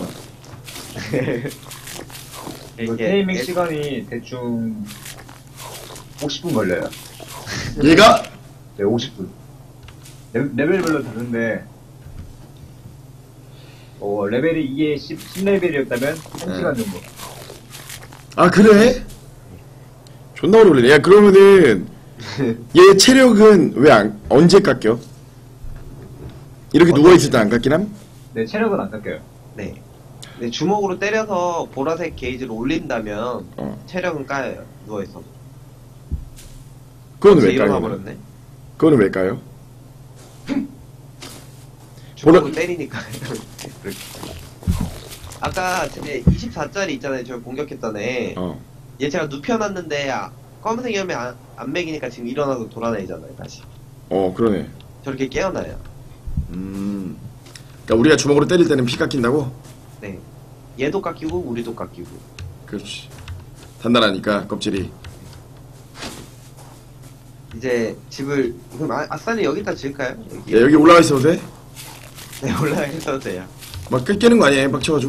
Speaker 2: 이거
Speaker 1: 이게
Speaker 2: 테이밍
Speaker 1: 애-
Speaker 2: 시간이 대충 오십 분 걸려요.
Speaker 3: 얘가?
Speaker 2: 네, 오십 분. 레, 레벨별로 다른데, 어, 레벨이 이게 십, 십 레벨이었다면 한 시간 정도.
Speaker 3: 아, 그래? 존나 오래 걸리네. 야, 그러면은, 얘 체력은 왜 안, 언제 깎여? 이렇게 누워있을 때 안 깎이남?
Speaker 2: 네, 체력은 안 깎여요.
Speaker 1: 네. 네, 주먹으로 때려서 보라색 게이지를 올린다면
Speaker 3: 어.
Speaker 1: 체력은 까요. 누워있어.
Speaker 3: 그건 왜
Speaker 1: 일어나
Speaker 3: 까요?
Speaker 1: 버렸네.
Speaker 3: 그거는 왜 까요?
Speaker 1: 주먹으로
Speaker 3: 보라-
Speaker 1: 때리니까. 그렇게. 아까 제 이십사 짜리 있잖아요. 저 공격했던 애.
Speaker 3: 어.
Speaker 1: 얘 제가 눕혀놨는데 아, 검은색 열매 안, 안 먹이니까 지금 일어나서 돌아다니잖아요. 다시.
Speaker 3: 어, 그러네.
Speaker 1: 저렇게 깨어나요.
Speaker 3: 음. 그니까 우리가 주먹으로 때릴 때는 피 깎인다고?
Speaker 1: 네. 얘도 깎이고 우리도 깎이고.
Speaker 3: 그렇지. 단단하니까, 껍질이.
Speaker 1: 이제 집을 그럼 아, 아싸리 여기다 지을까요? 여기.
Speaker 3: 야, 여기 올라가 있어도 돼?
Speaker 1: 네, 올라가셔도 돼요.
Speaker 3: 막 깨, 깨는 거 아니야, 빡쳐가지고?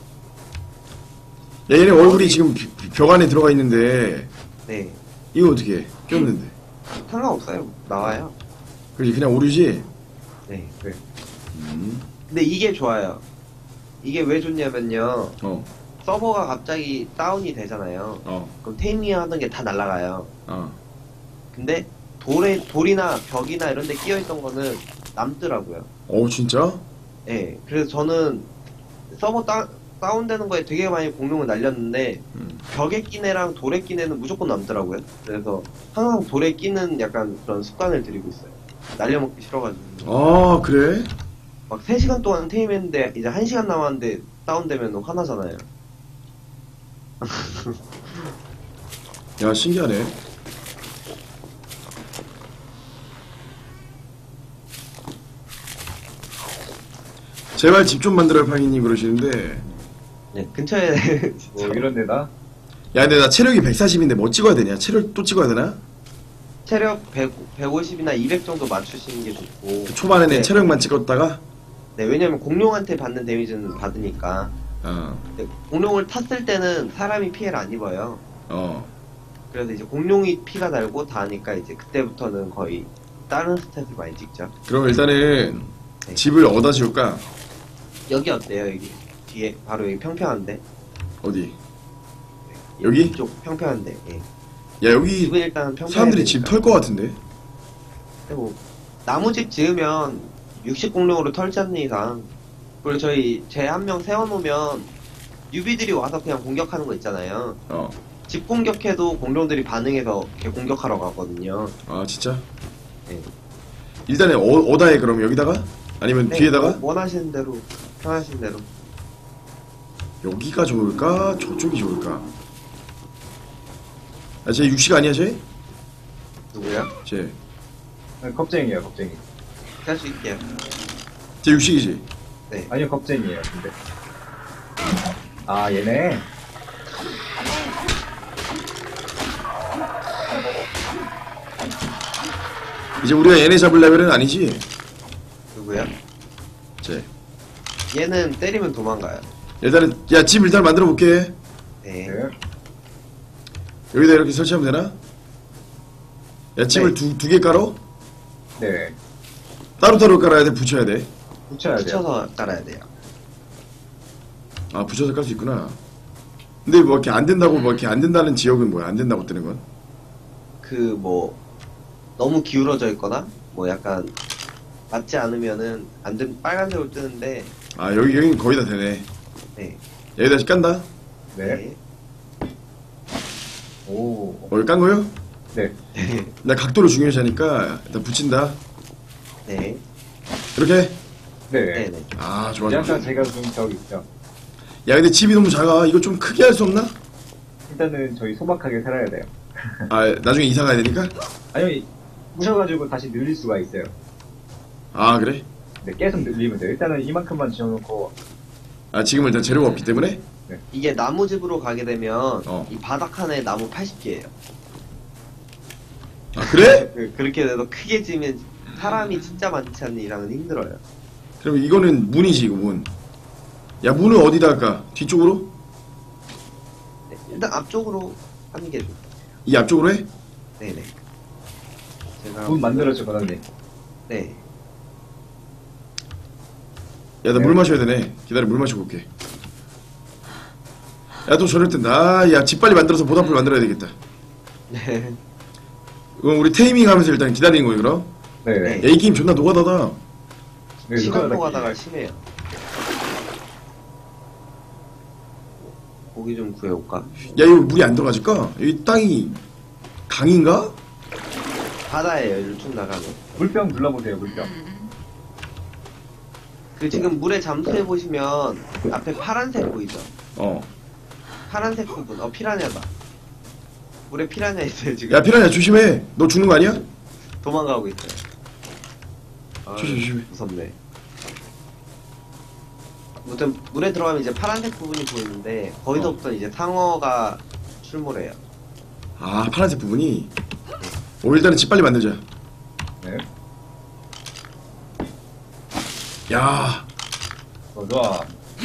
Speaker 3: 야, 얘네 얼굴이 지금 비- 비- 벽 안에 들어가 있는데,
Speaker 1: 네.
Speaker 3: 이거 어떻게 해? 꼈는데.
Speaker 1: 상관없어요. 나와요.
Speaker 3: 그렇지, 그냥 오류지?
Speaker 1: 네.
Speaker 2: 네.
Speaker 3: 음.
Speaker 1: 근데 이게 좋아요. 이게 왜 좋냐면요.
Speaker 3: 어,
Speaker 1: 서버가 갑자기 다운이 되잖아요.
Speaker 3: 어,
Speaker 1: 그럼 테이밍 하던 게 다 날아가요.
Speaker 3: 어.
Speaker 1: 근데 돌에, 돌이나 벽이나 이런 데 끼어있던 거는 남더라고요.
Speaker 3: 어, 진짜?
Speaker 1: 예. 그래서 저는 서버 다, 다운되는 거에 되게 많이 공룡을 날렸는데,
Speaker 3: 음.
Speaker 1: 벽에 낀 애랑 돌에 낀 애는 무조건 남더라고요. 그래서 항상 돌에 끼는 약간 그런 습관을 들이고 있어요. 날려먹기 싫어가지고.
Speaker 3: 아, 그래?
Speaker 1: 막 세 시간 동안 테임했는데 이제 한 시간 남았는데 다운되면 화나잖아요.
Speaker 3: 야, 신기하네. 제발 집 좀 만들어요, 팡이님 그러시는데.
Speaker 1: 네, 근처에
Speaker 2: 뭐, 이런 데다.
Speaker 3: 야, 근데 나 체력이 백사십인데 뭐 찍어야 되냐? 체력 또 찍어야 되나?
Speaker 1: 체력 백, 백오십이나 이백 정도 맞추시는 게 좋고.
Speaker 3: 초반에는
Speaker 1: 네.
Speaker 3: 체력만 찍었다가,
Speaker 1: 네, 왜냐면 공룡한테 받는 데미지는 받으니까.
Speaker 3: 어,
Speaker 1: 네, 공룡을 탔을 때는 사람이 피해를 안 입어요.
Speaker 3: 어.
Speaker 1: 그래서 이제 공룡이 피가 달고 닿으니까 이제 그때부터는 거의 다른 스탯을 많이 찍죠.
Speaker 3: 그럼 일단은
Speaker 1: 네.
Speaker 3: 집을 어디다 지을까?
Speaker 1: 여기 어때요, 여기? 뒤에, 바로 여기 평평한데?
Speaker 3: 어디? 여기?
Speaker 1: 이쪽 평평한데, 예.
Speaker 3: 야, 여기
Speaker 1: 집은 일단 평평해야
Speaker 3: 사람들이 집
Speaker 1: 되니까.
Speaker 3: 털 것 같은데?
Speaker 1: 그리고 나무집 지으면 육식 공룡으로 털지 않는 이상, 그리고 저희 제 한 명 세워놓으면 유비들이 와서 그냥 공격하는 거 있잖아요.
Speaker 3: 어.
Speaker 1: 집 공격해도 공룡들이 반응해서 이렇게 공격하러 가거든요.
Speaker 3: 아, 진짜?
Speaker 1: 네.
Speaker 3: 일단은 어, 어다에 그럼 여기다가? 아니면
Speaker 1: 네,
Speaker 3: 뒤에다가?
Speaker 1: 뭐- 원하시는 대로, 편하신 대로.
Speaker 3: 여기가 좋을까? 저쪽이 좋을까? 아, 쟤 육식 아니야, 쟤?
Speaker 1: 누구야?
Speaker 3: 쟤.
Speaker 2: 네, 겁쟁이에요, 겁쟁이.
Speaker 1: 할 수 있게요.
Speaker 3: 쟤 육식이지?
Speaker 1: 네.
Speaker 2: 아니요, 겁쟁이에요, 근데. 아, 얘네.
Speaker 3: 이제 우리가 얘네 잡을 레벨은 아니지?
Speaker 1: 누구야?
Speaker 3: 쟤.
Speaker 1: 얘는 때리면 도망가요.
Speaker 3: 일단은, 야, 집 일단 만들어 볼게.
Speaker 1: 네.
Speaker 2: 네.
Speaker 3: 여기다 이렇게 설치하면 되나? 야, 집을
Speaker 1: 네.
Speaker 3: 두, 두 개 깔어?
Speaker 2: 네.
Speaker 3: 따로따로 깔아야 돼? 붙여야 돼?
Speaker 2: 붙여야 돼요.
Speaker 1: 붙여서 깔아야 돼요.
Speaker 3: 아, 붙여서 깔 수 있구나. 근데 뭐 이렇게 안 된다고, 뭐 이렇게 안 된다는 지역은 뭐야? 안 된다고 뜨는 건?
Speaker 1: 그 뭐 너무 기울어져 있거나 뭐 약간 맞지 않으면은 안 된 빨간색으로 뜨는데
Speaker 3: 아, 여기, 여긴 거의 다 되네.
Speaker 1: 네.
Speaker 3: 여기다 다시 깐다?
Speaker 2: 네. 오.
Speaker 3: 어, 여기 깐 거요?
Speaker 2: 네.
Speaker 1: 네.
Speaker 3: 나 각도를 중요시하니까 일단 붙인다.
Speaker 1: 네.
Speaker 3: 이렇게?
Speaker 2: 네.
Speaker 1: 네.
Speaker 2: 네.
Speaker 1: 네.
Speaker 3: 아, 좋아, 좋아.
Speaker 2: 약간 제가 좀 저기 있죠.
Speaker 3: 야, 근데 집이 너무 작아. 이거 좀 크게 할 수 없나?
Speaker 2: 일단은 저희 소박하게 살아야 돼요.
Speaker 3: 아, 나중에 이사 가야 되니까?
Speaker 2: 아니, 부셔가지고 다시 늘릴 수가 있어요.
Speaker 3: 아, 그래?
Speaker 2: 네, 계속 늘리면 돼요. 일단은 이만큼만 지어놓고,
Speaker 3: 아, 지금 일단 재료가 없기 때문에?
Speaker 1: 이게 나무집으로 가게 되면
Speaker 3: 어.
Speaker 1: 이 바닥 하나에 나무 팔십 개예요.
Speaker 3: 아, 그래?
Speaker 1: 그렇게 돼서 크게 지면 사람이 진짜 많지 않는 이상은 힘들어요.
Speaker 3: 그럼 이거는 문이지, 이거 문. 야, 문은 어디다 할까? 뒤쪽으로?
Speaker 1: 네. 일단 앞쪽으로 하는 게 좋아요.
Speaker 3: 이 앞쪽으로 해?
Speaker 1: 네네. 제가
Speaker 2: 문 만들었죠, 권한님.
Speaker 1: 네.
Speaker 3: 야, 나 물 마셔야 되네. 기다려, 물 마시고 올게. 야, 또 저럴 땐, 아, 야, 집 빨리 만들어서 모닥불 만들어야 되겠다.
Speaker 1: 네.
Speaker 3: 그럼 우리 테이밍 하면서 일단 기다리는 거예요, 그럼?
Speaker 2: 네네.
Speaker 3: 야, 이 게임 존나 노가다다.
Speaker 2: 네,
Speaker 1: 시간
Speaker 2: 그거는
Speaker 1: 포가다가 심해요. 고기 좀 구해올까?
Speaker 3: 야, 이거 물이 안 들어가질까? 여기 땅이 강인가?
Speaker 1: 바다예요, 이리로 쭉 나가면.
Speaker 2: 물병 눌러보세요, 물병.
Speaker 1: 그 지금 물에 잠수해 보시면 앞에 파란색 보이죠?
Speaker 3: 어.
Speaker 1: 파란색 부분. 어, 피라냐다. 물에 피라냐 있어요, 지금.
Speaker 3: 야, 피라냐, 조심해. 너 죽는 거 아니야?
Speaker 1: 도망가고 있어요. 아,
Speaker 3: 조심, 조심해.
Speaker 1: 무섭네. 아무튼 물에 들어가면 이제 파란색 부분이 보이는데 거기서부터 이제 상어가 출몰해요.
Speaker 3: 아, 파란색 부분이. 오, 일단은 집 빨리 만들자.
Speaker 2: 네.
Speaker 3: 야,
Speaker 2: 어, 좋아.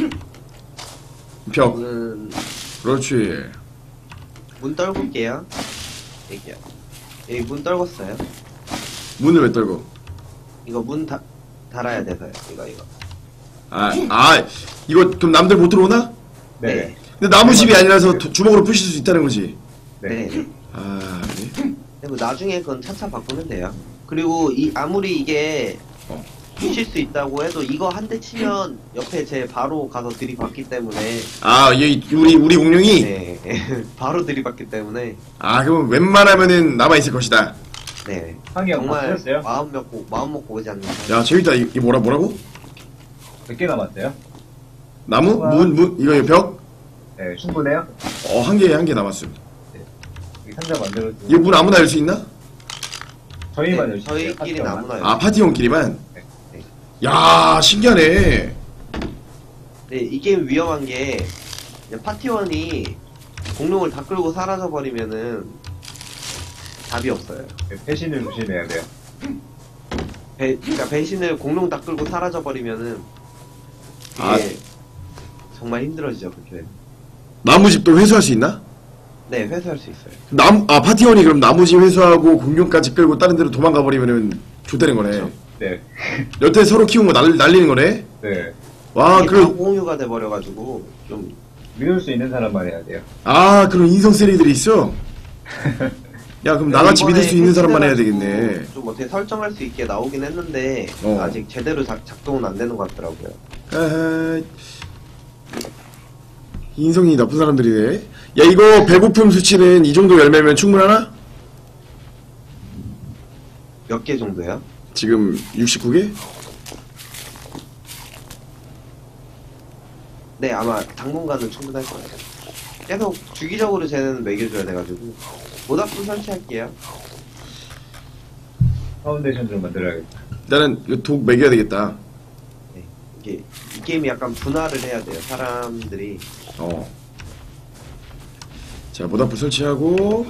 Speaker 3: 벽.
Speaker 1: 문은
Speaker 3: 그렇지.
Speaker 1: 문 떨굴게요. 여기요. 여기 문 떨궜어요.
Speaker 3: 문을 왜 떨고?
Speaker 1: 이거 문 다, 달아야 돼서요. 이거 이거.
Speaker 3: 아, 아, 이거 그럼 남들 못 들어오나?
Speaker 2: 네.
Speaker 3: 근데 나무 집이 아니라서 도- 주먹으로 부실 수 있다는 거지.
Speaker 2: 네.
Speaker 1: 네.
Speaker 3: 아, 네.
Speaker 1: 그리고 나중에 그건 차차 바꾸면 돼요. 그리고 이 아무리 이게
Speaker 3: 어.
Speaker 1: 부실 수 있다고 해도 이거 한 대 치면 옆에 제 바로 가서 들이받기 때문에
Speaker 3: 아, 얘 우리 우리 공룡이.
Speaker 1: 네 바로 들이받기 때문에
Speaker 3: 아, 그럼 웬만하면은 남아 있을 것이다.
Speaker 1: 네
Speaker 2: 상이 형 다
Speaker 1: 정말
Speaker 2: 쓰셨어요?
Speaker 1: 마음 먹고 마음 먹고 오지 않는
Speaker 3: 야, 재밌다. 이, 이 뭐라 뭐라고?
Speaker 2: 몇 개 남았어요?
Speaker 3: 나무?
Speaker 2: 우와.
Speaker 3: 문, 문, 이거 벽?
Speaker 2: 네, 충분해요?
Speaker 3: 어, 한 개, 한 개 남았음.
Speaker 2: 여기 상자 만들어주고.
Speaker 3: 이거 문 아무나 열 수 있나?
Speaker 2: 저희만
Speaker 1: 네,
Speaker 2: 열심히
Speaker 1: 저희끼리는
Speaker 2: 해요,
Speaker 1: 아무나
Speaker 3: 아, 파티원끼리만?
Speaker 2: 네.
Speaker 1: 네.
Speaker 3: 야, 신기하네.
Speaker 1: 네, 이 게임 위험한 게 이제 파티원이 공룡을 다 끌고 사라져 버리면은 답이 없어요.
Speaker 2: 네, 배신을 조심해야 돼요.
Speaker 1: 배, 그러니까 배신을 공룡 다 끌고 사라져 버리면은 이게
Speaker 3: 아.
Speaker 1: 정말 힘들어지죠 그렇게 되면.
Speaker 3: 나무집도 회수할 수 있나?
Speaker 1: 네, 회수할 수 있어요.
Speaker 3: 남, 아, 파티원이 그럼 나무집 회수하고 공룡까지 끌고 다른 데로 도망가 버리면은 좋다는 거네.
Speaker 1: 그렇죠.
Speaker 2: 네.
Speaker 3: 여태 서로 키운 거 날, 날리는 거네?
Speaker 2: 네.
Speaker 3: 와,
Speaker 1: 이게
Speaker 3: 그럼,
Speaker 1: 다 공유가 돼 버려가지고 좀
Speaker 2: 믿을 수 있는 사람만 해야 돼요.
Speaker 3: 아, 그런 인성 쓰레기들이 있어? 야, 그럼 나같이
Speaker 1: 이번에
Speaker 3: 믿을 수 있는 사람만 해야
Speaker 1: 패치돼가지고
Speaker 3: 되겠네.
Speaker 1: 좀 어떻게 설정할 수 있게 나오긴 했는데
Speaker 3: 어.
Speaker 1: 아직 제대로 작, 작동은 안 되는 것 같더라고요.
Speaker 3: 아하, 인성이 나쁜 사람들이네. 야, 이거 배고픔 수치는 이 정도 열매면 충분하나?
Speaker 1: 몇 개 정도요?
Speaker 3: 지금 육십구 개?
Speaker 1: 네, 아마 당분간은 충분할 거예요. 계속 주기적으로 쟤는 먹여줘야 돼가지고 모닥불 설치할게요.
Speaker 2: 파운데이션 좀 만들어야겠다.
Speaker 3: 나는 이거 독 먹여야 되겠다.
Speaker 1: 네, 이게 이 게임이 약간 분할을 해야 돼요. 사람들이.
Speaker 3: 어. 자, 모닥불 설치하고.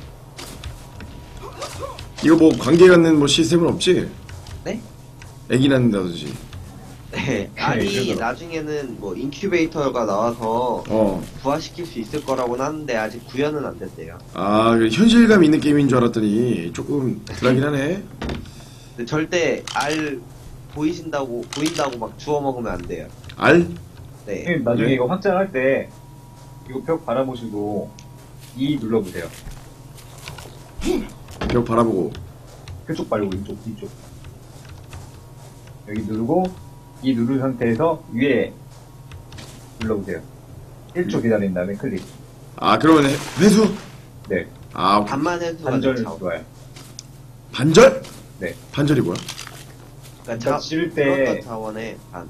Speaker 3: 이거 뭐 관계 갖는 뭐 시스템은 없지?
Speaker 1: 네?
Speaker 3: 애기 낳는다든지.
Speaker 1: 네.
Speaker 2: 이
Speaker 1: 아니
Speaker 2: 정도로.
Speaker 1: 나중에는 뭐 인큐베이터가 나와서
Speaker 3: 어.
Speaker 1: 부화시킬 수 있을 거라고는 하는데 아직 구현은 안 됐대요.
Speaker 3: 아, 그 현실감 있는 게임인 줄 알았더니 조금 불안하긴 하네.
Speaker 1: 근데 절대 알 보이신다고 보인다고 막 주워 먹으면 안 돼요.
Speaker 3: 알?
Speaker 1: 네.
Speaker 2: 형님, 나중에
Speaker 3: 네.
Speaker 2: 이거 확장할 때, 이거 벽 바라보시고, 이 눌러보세요.
Speaker 3: 벽 바라보고.
Speaker 2: 그쪽 말고 이쪽, 이쪽. 여기 누르고, 이 누른 상태에서 위에 눌러보세요. 일 초 기다린 다음에 클릭.
Speaker 3: 아, 그러면 회- 회수?
Speaker 2: 네.
Speaker 3: 아,
Speaker 1: 반만 해수가
Speaker 2: 반절
Speaker 1: 자,
Speaker 2: 좋아요.
Speaker 3: 반절?
Speaker 2: 네.
Speaker 3: 반절이 뭐야?
Speaker 1: 그러니까
Speaker 2: 그러니까
Speaker 1: 자,
Speaker 2: 칠 때-
Speaker 1: 들었던 자원의 반.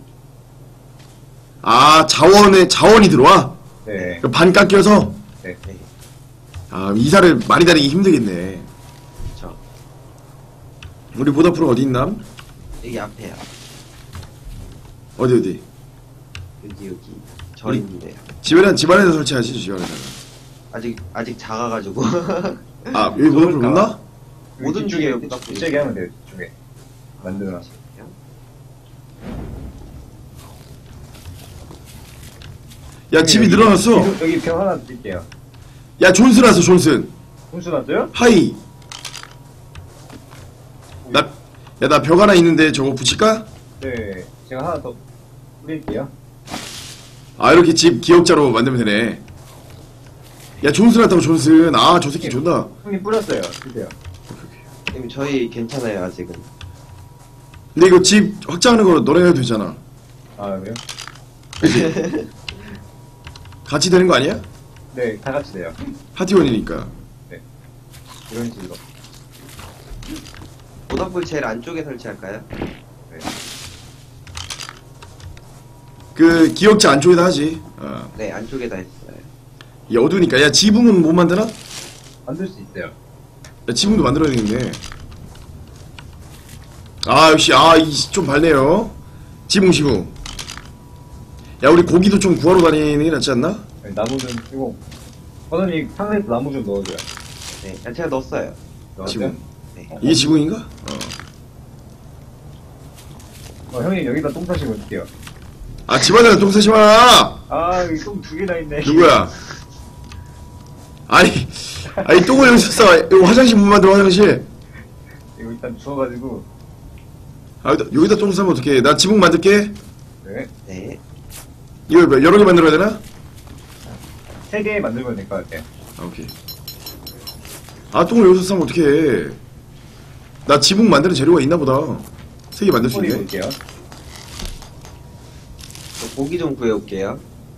Speaker 3: 아, 자원에, 자원이 들어와?
Speaker 2: 네.
Speaker 3: 그 반 깎여서?
Speaker 2: 네.
Speaker 1: 네.
Speaker 3: 아, 이사를 많이 다니기 힘들겠네.
Speaker 1: 그쵸.
Speaker 3: 우리 보다프로 어디 있나?
Speaker 1: 여기 앞에요.
Speaker 3: 어디, 어디?
Speaker 1: 여기 여기 저 있는데요.
Speaker 3: 집에는 집안에서 설치하지, 집안에서.
Speaker 1: 아직 아직 작아가지고
Speaker 3: 아, 여기 보다프로
Speaker 2: 그럴까?
Speaker 3: 없나?
Speaker 1: 모든
Speaker 2: 뒤쪽에,
Speaker 1: 중에 무조건
Speaker 2: 뒤쪽에 하면 돼요, 뒤쪽에. 만들어놨어.
Speaker 3: 야, 집이 늘어났어.
Speaker 2: 여기, 여기 벽 하나 드릴게요.
Speaker 3: 야, 존슨 왔어, 존슨.
Speaker 2: 훈수 났어요?
Speaker 3: 하이. 나, 야, 나 벽 하나 있는데 저거 붙일까?
Speaker 2: 네. 제가 하나 더 뿌릴게요.
Speaker 3: 아, 이렇게 집 기억자로 만들면 되네. 야, 존슨 왔다고, 존슨. 아, 저 새끼 존나.
Speaker 2: 형님 뿌렸어요. 드세요.
Speaker 1: 지금 저희 괜찮아요 아직은.
Speaker 3: 근데 이거 집 확장하는 거 너네 해도 되잖아.
Speaker 2: 아, 그래요?
Speaker 3: 같이 되는 거 아니야?
Speaker 2: 네, 다 같이 돼요.
Speaker 3: 파티원이니까.
Speaker 2: 이런 식으로.
Speaker 1: 모닥불 제일 안쪽에 설치할까요?
Speaker 2: 네.
Speaker 3: 그, 기억자 안쪽에다 하지. 어.
Speaker 1: 네 안쪽에다 했어요.
Speaker 3: 이 어두우니까. 야, 지붕은 못 만드나?
Speaker 2: 만들 수 있어요.
Speaker 3: 야, 지붕도 만들어야 되겠네. 아, 역시, 아, 이, 좀 밝네요. 지붕, 지붕. 야, 우리 고기도 좀 구하러 다니는 게 낫지 않나?
Speaker 2: 네, 나무 좀 쓰고. 선생님, 상자에서 나무 좀 넣어줘요.
Speaker 1: 네 아, 제가 넣었어요.
Speaker 2: 넣었어요?
Speaker 3: 지붕.
Speaker 1: 네.
Speaker 3: 이게 지붕인가? 어.
Speaker 2: 어, 형님, 여기다 똥 싸시면 어떡해요?
Speaker 3: 아, 집안에는 똥 싸지 마!
Speaker 2: 아, 여기 똥 두 개나 있네.
Speaker 3: 누구야? 아니, 아니, 똥을 여기서 싸. 이거 화장실 못 만들어, 화장실.
Speaker 2: 이거 일단 주워가지고.
Speaker 3: 아, 여기다, 여기다 똥 싸면 어떡해. 나 지붕 만들게.
Speaker 2: 네.
Speaker 1: 네.
Speaker 3: 이거 뭐 여러 개 만들어야 되나?
Speaker 2: 세 개 만들면 될 것 같아요.
Speaker 3: 아, 오케이. 아, 똥을 여기서 싸면 어떡해. 나 지붕 만드는 재료가 있나 보다. 세 개 만들 수
Speaker 2: 뿌리
Speaker 3: 있네.
Speaker 2: 볼게요.
Speaker 1: 저 고기 좀 구해올게요.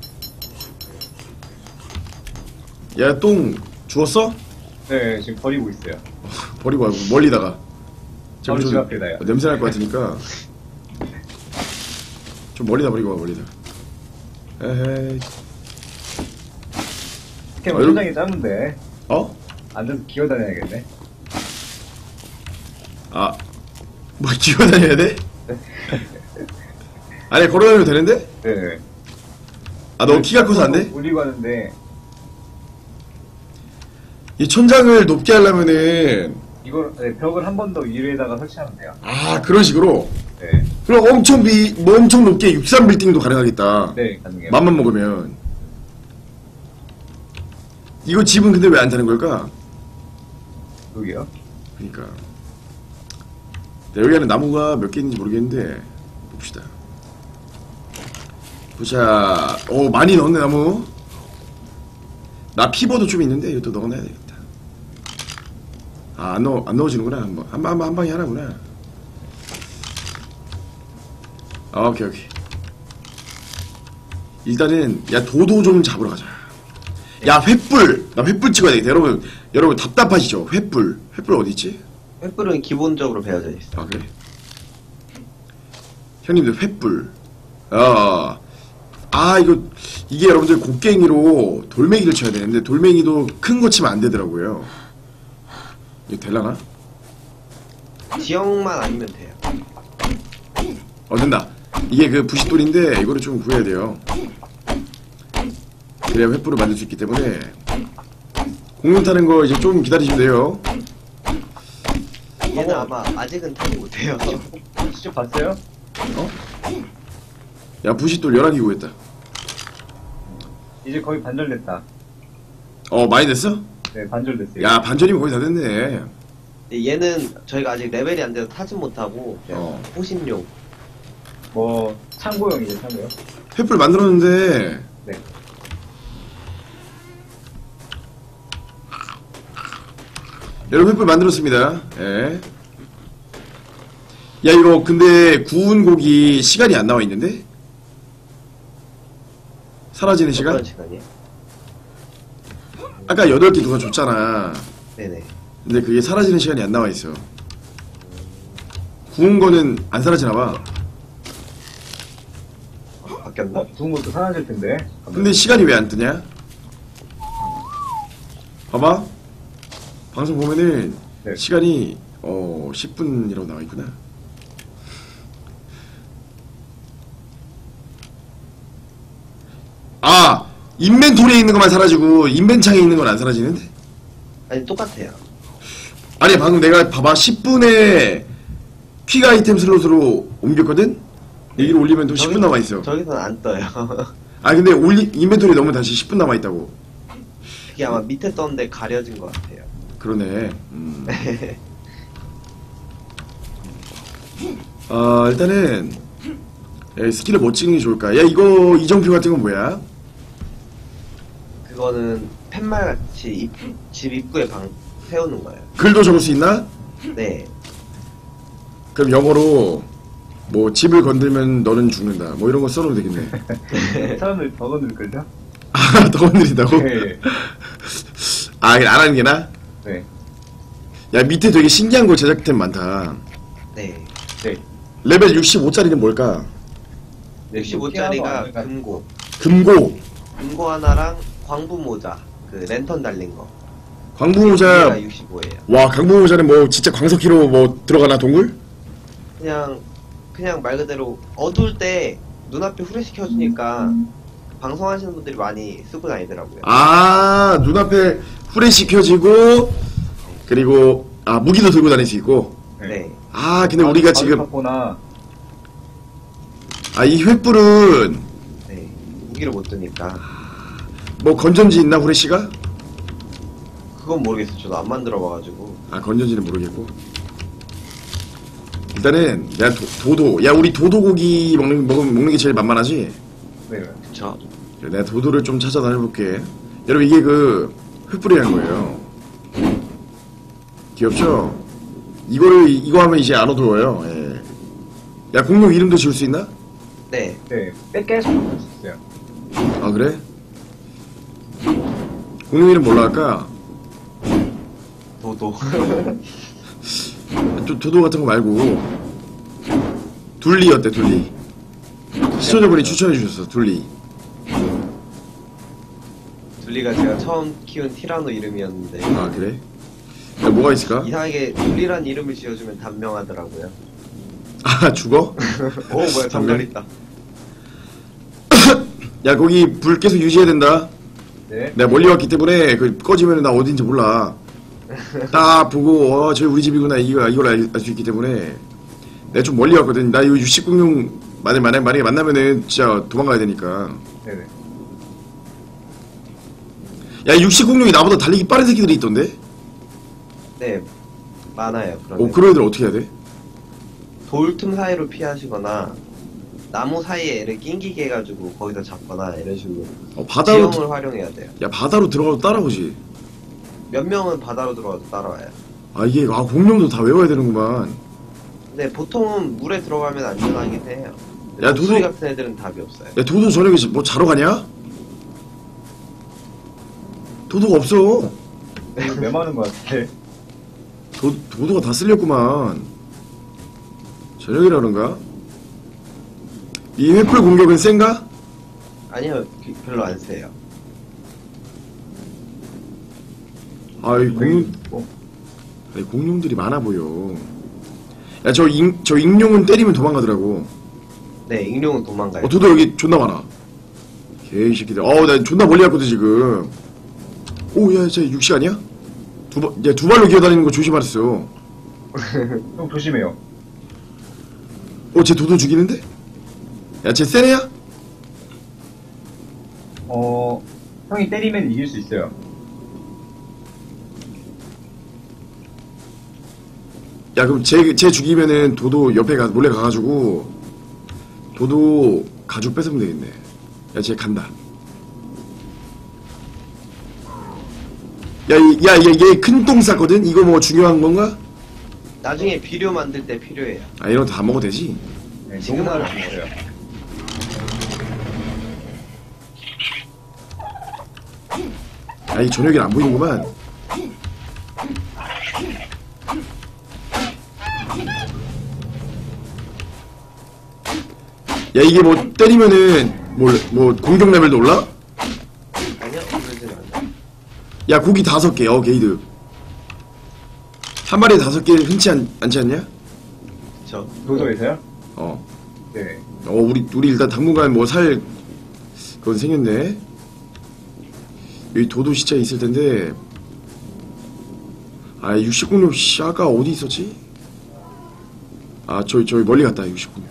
Speaker 3: 야, 똥 주웠어?
Speaker 2: 네, 지금 버리고 있어요.
Speaker 3: 버리고 가고 멀리다가.
Speaker 2: 바로
Speaker 3: 좀
Speaker 2: 집 앞에다요.
Speaker 3: 냄새 날 것 같으니까. 좀 멀리다 버리고 가, 멀리다. 에헤이.
Speaker 2: 캠
Speaker 3: 아, 여기-
Speaker 2: 천장이 짧은데.
Speaker 3: 어?
Speaker 2: 앉아서 기어다녀야겠네.
Speaker 3: 아, 뭐 기어다녀야 돼? 아니, 걸어다녀도 되는데?
Speaker 2: 네.
Speaker 3: 아, 너 키가 커서 안 돼?
Speaker 2: 올리고 하는데,
Speaker 3: 이 천장을 높게 하려면은,
Speaker 2: 이걸, 네, 벽을 한 번 더 위에다가 설치하면 돼요.
Speaker 3: 아, 그런 식으로.
Speaker 2: 네.
Speaker 3: 그럼 엄청 비, 뭐 엄청 높게 육삼 빌딩도 가능하겠다.
Speaker 2: 네, 가능해요.
Speaker 3: 맘만 먹으면. 이거 집은 근데 왜 안 타는 걸까?
Speaker 2: 여기요.
Speaker 3: 그니까. 여기 안에 나무가 몇 개 있는지 모르겠는데, 봅시다. 보자. 오, 많이 넣었네, 나무. 나 피버도 좀 있는데, 이것도 넣어놔야 되겠다. 아, 안 넣어, 안 넣어지는구나. 한 번, 한, 방- 한, 방- 한 방에 하나구나. 아, 오케이, 오케이. 일단은, 야, 도도 좀 잡으러 가자. 야, 횃불! 나 횃불 찍어야 되겠다. 여러분, 여러분 답답하시죠? 횃불. 횃불 어디있지?
Speaker 1: 횃불은 기본적으로 배워져 있어.
Speaker 3: 아, 그래. 형님들, 횃불. 아, 아, 이거, 이게 여러분들 곡괭이로 돌멩이를 쳐야 되는데, 돌멩이도 큰 거 치면 안 되더라고요. 이거 될라나?
Speaker 1: 지형만 아니면 돼요.
Speaker 3: 어, 된다. 이게 그 부싯돌인데, 이거를 좀 구해야 돼요. 그래야 횃불을 만들 수 있기 때문에, 공룡 타는 거 이제 좀 기다리시면 돼요.
Speaker 1: 얘는 아마 아직은 타지 못해요.
Speaker 2: 직접 봤어요?
Speaker 3: 어? 야, 부싯돌 열한 개 구했다.
Speaker 2: 이제 거의 반절됐다.
Speaker 3: 어, 많이 됐어?
Speaker 2: 네, 반절됐어요.
Speaker 3: 야, 반전이면 거의 다 됐네.
Speaker 1: 얘는 저희가 아직 레벨이 안 돼서 타진 못하고 그냥
Speaker 3: 어.
Speaker 1: 호신용.
Speaker 2: 뭐, 창고용이죠, 창고용.
Speaker 3: 횃불 만들었는데,
Speaker 2: 네.
Speaker 3: 여러분 횃불 만들었습니다. 예. 야, 이거 근데 구운 고기 시간이 안 나와 있는데? 사라지는 시간?
Speaker 1: 어떤 시간이에요?
Speaker 3: 아까 여덟 개 누가 줬잖아.
Speaker 1: 네네.
Speaker 3: 근데 그게 사라지는 시간이 안 나와 있어. 구운 거는 안 사라지나 봐.
Speaker 1: 바뀌었나?
Speaker 2: 어, 좋은 것도 사라질 텐데.
Speaker 3: 근데 시간이 왜 안 뜨냐? 봐봐. 방송 보면은
Speaker 2: 네.
Speaker 3: 시간이 어 십 분이라고 나와 있구나. 아, 인벤토리에 있는 것만 사라지고 인벤창에 있는 건 안 사라지는데?
Speaker 1: 아니 똑같아요.
Speaker 3: 아니, 방금 내가 봐봐, 십 분에 퀵 아이템 슬롯으로 옮겼거든? 여기를 올리면 또 십 분 남아있어.
Speaker 1: 저기서는 안 떠요.
Speaker 3: 아, 근데 올리, 인벤토리 넣으면 다시 십 분 남아있다고.
Speaker 1: 그게 아마 밑에 떴는데 가려진 것 같아요.
Speaker 3: 그러네. 음. 아, 일단은 야, 스킬을 뭐 찍는 게 좋을까? 야, 이거 이정표 같은 건 뭐야?
Speaker 1: 그거는 팻말같이 입, 집 입구에 방 세우는 거예요.
Speaker 3: 글도 적을 수 있나?
Speaker 1: 네.
Speaker 3: 그럼 영어로 뭐 집을 건들면 너는 죽는다. 뭐 이런 거 써놓으면 되겠네.
Speaker 2: 사람들 더 건들걸요?
Speaker 3: 아, 더 건드린다고?
Speaker 2: 네.
Speaker 3: 아, 이게 안 하는 게 나?
Speaker 2: 네.
Speaker 3: 야, 밑에 되게 신기한 거 제작템 많다.
Speaker 1: 네.
Speaker 2: 네.
Speaker 3: 레벨 육십오짜리는 뭘까?
Speaker 1: 육십오짜리가 금고.
Speaker 3: 금고,
Speaker 1: 금고 하나랑 광부 모자. 그 랜턴 달린 거.
Speaker 3: 광부모자.
Speaker 1: 얘가 육십오예요.
Speaker 3: 와, 광부모자는 뭐 진짜 광석기로 뭐 들어가나 동굴?
Speaker 1: 그냥 그냥 말 그대로 어두울 때 눈앞에 후레쉬 켜주니까 방송하시는 분들이 많이 쓰고 다니더라고요.
Speaker 3: 아, 눈앞에 후레쉬 켜지고, 그리고, 아, 무기도 들고 다닐 수 있고.
Speaker 1: 네.
Speaker 3: 아, 근데 우리가 지금,
Speaker 2: 바꾸나
Speaker 3: 아, 이 횃불은,
Speaker 1: 네. 무기를 못 드니까.
Speaker 3: 뭐, 건전지 있나, 후레쉬가?
Speaker 1: 그건 모르겠어요. 저도 안 만들어 봐가지고.
Speaker 3: 아, 건전지는 모르겠고. 일단은, 내가 도, 도도. 야, 우리 도도고기 먹는, 먹으면, 먹는 게 제일 만만하지?
Speaker 2: 네.
Speaker 1: 그쵸?
Speaker 3: 그래, 내가 도도를 좀 찾아다녀볼게. 여러분, 이게 그, 횃불이라는 거예요. 귀엽죠? 이거를, 이거 하면 이제 안 어두워요. 예. 야, 공룡 이름도 지을 수 있나?
Speaker 1: 네.
Speaker 2: 네. 뺏겨서 바꿀 수 있어요.
Speaker 3: 아, 그래? 공룡 이름 뭘로 할까?
Speaker 1: 도도.
Speaker 3: 도, 도도 같은 거 말고 둘리 어때 둘리 시청자분이 추천해 주셨어 둘리.
Speaker 1: 둘리가 제가 처음 키운 티라노 이름이었는데
Speaker 3: 아 그래? 야, 뭐가 있을까?
Speaker 1: 이상하게 둘리란 이름을 지어주면 단명하더라고요.
Speaker 3: 아 죽어?
Speaker 1: 오 뭐야 정갈 있다.
Speaker 3: 야 거기 불 계속 유지해야 된다.
Speaker 2: 네.
Speaker 3: 내가 멀리 왔기 때문에 그 꺼지면 나 어딘지 몰라. 딱 보고 어 저기 우리 집이구나 이거 이걸 알 수 있기 때문에 내가 좀 멀리 왔거든. 나 이거 육십공룡 만약 만약 만약에 만나면은 진짜 도망가야 되니까.
Speaker 2: 네네.
Speaker 3: 야 육십공룡이 나보다 달리기 빠른 새끼들이 있던데?
Speaker 1: 네 많아요. 그런
Speaker 3: 어
Speaker 1: 애들.
Speaker 3: 그런 애들 어떻게 해야 돼?
Speaker 1: 돌 틈 사이로 피하시거나 나무 사이에 애를 낑기게 해가지고 거기서 잡거나 이런 식으로
Speaker 3: 어 바다로
Speaker 1: 지형을 활용해야 돼요.
Speaker 3: 야 바다로 들어가도 따라오지.
Speaker 1: 몇 명은 바다로 들어가도 따라와요.
Speaker 3: 아 이게 아 공룡도 다 외워야 되는구만.
Speaker 1: 근데 보통은 물에 들어가면 안전하긴 해요.
Speaker 3: 야,
Speaker 1: 야, 도둑이
Speaker 3: 도둑-
Speaker 1: 같은 애들은 답이 없어요.
Speaker 3: 야 도도 저녁에 뭐 자러 가냐? 도도가 없어.
Speaker 2: 이거 메마는 것 같아.
Speaker 3: 도, 도도가 다 쓸렸구만. 저녁이라 그런가? 이 횃불 공격은 센가?
Speaker 1: 아니요, 그- 별로 안 세요.
Speaker 3: 아이 공룡
Speaker 2: 뭐,
Speaker 3: 아니, 공룡들이 많아 보여. 야저 저 익룡은 때리면 도망가더라고.
Speaker 1: 네, 익룡은 도망가요.
Speaker 3: 어 도도 여기 존나 많아. 개이 새끼들. 어나 존나 멀리 왔거든 지금. 오야 쟤 육시 아니야? 두발야두 발로 기어다니는 거 조심하랬어.
Speaker 2: 형 조심해요.
Speaker 3: 어쟤 도도 죽이는데? 야 쟤 센 애야?
Speaker 2: 어, 형이 때리면 이길 수 있어요.
Speaker 3: 야 그럼 쟤, 쟤 죽이면은 도도 옆에 가 몰래 가가지고 도도 가죽 뺏으면 되겠네. 야 쟤 간다. 야야얘 큰 똥 쌌거든. 이거 뭐 중요한 건가?
Speaker 1: 나중에 비료 만들 때 필요해요.
Speaker 3: 아 이런 거 다 먹어도 되지.
Speaker 2: 네,
Speaker 1: 지금은
Speaker 2: 녹음할
Speaker 1: 안
Speaker 2: 수 있어요.
Speaker 3: 아이 저녁에 안 보이는구만. 야 이게 뭐 때리면은 뭐, 뭐 공격 레벨도 올라?
Speaker 1: 아니요, 그러지는 않아요.
Speaker 3: 야 고기 다섯 개. 어 게이드 한 마리에 다섯 개 흔치 않, 않지 않냐?
Speaker 1: 저
Speaker 2: 도도에서요?
Speaker 3: 어.
Speaker 2: 네.
Speaker 3: 어 우리 우리 일단 당분간 뭐 살 그건 생겼네. 여기 도도 시체 있을 텐데. 아 육십공룡 씨 아까 어디 있었지? 아 저기 저기 멀리 갔다 육십공룡.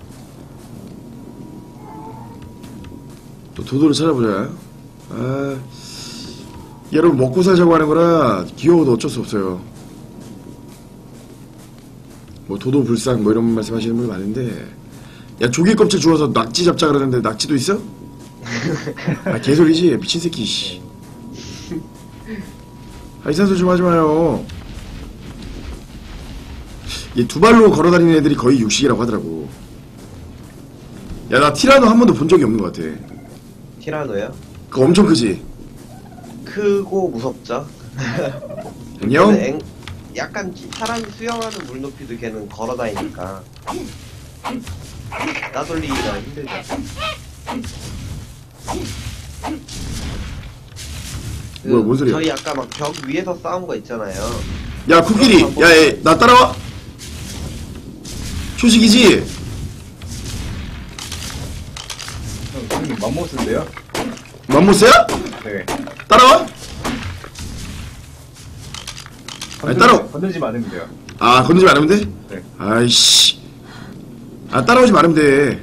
Speaker 3: 또 도도를 찾아보자. 아 여러분 먹고 살자고 하는 거라 귀여워도 어쩔 수 없어요. 뭐 도도 불상 뭐 이런 말씀하시는 분이 많은데 야, 조개 껍질 주워서 낙지 잡자 그러는데 낙지도 있어? 아, 개소리지. 미친 새끼, 씨. 아, 이상한 소리 좀 하지 마요. 이 두 발로 걸어 다니는 애들이 거의 육식이라고 하더라고. 야, 나 티라노 한 번도 본 적이 없는 것 같아.
Speaker 1: 티라노요?
Speaker 3: 그거 엄청 크지?
Speaker 1: 크고 무섭죠?
Speaker 3: 안녕?
Speaker 1: 걔는 앵- 약간 기- 사람이 수영하는 물 높이도 걔는 걸어다니니까 따돌리기가 힘들죠. 그
Speaker 3: 뭐야, 뭔 소리야?
Speaker 1: 저희 아까 막 벽 위에서 싸운 거 있잖아요.
Speaker 3: 야, 코끼리! 야, 얘, 나 따라와! 초식이지?
Speaker 2: 형, 형님 맘모스인데요?
Speaker 3: 맘모스야?
Speaker 2: 네.
Speaker 3: 따라와? 아니, 따라,
Speaker 2: 건들지 않으면 돼요.
Speaker 3: 아, 건드지 않으면 돼?
Speaker 2: 네.
Speaker 3: 아이씨. 아, 따라오지 말으면 돼.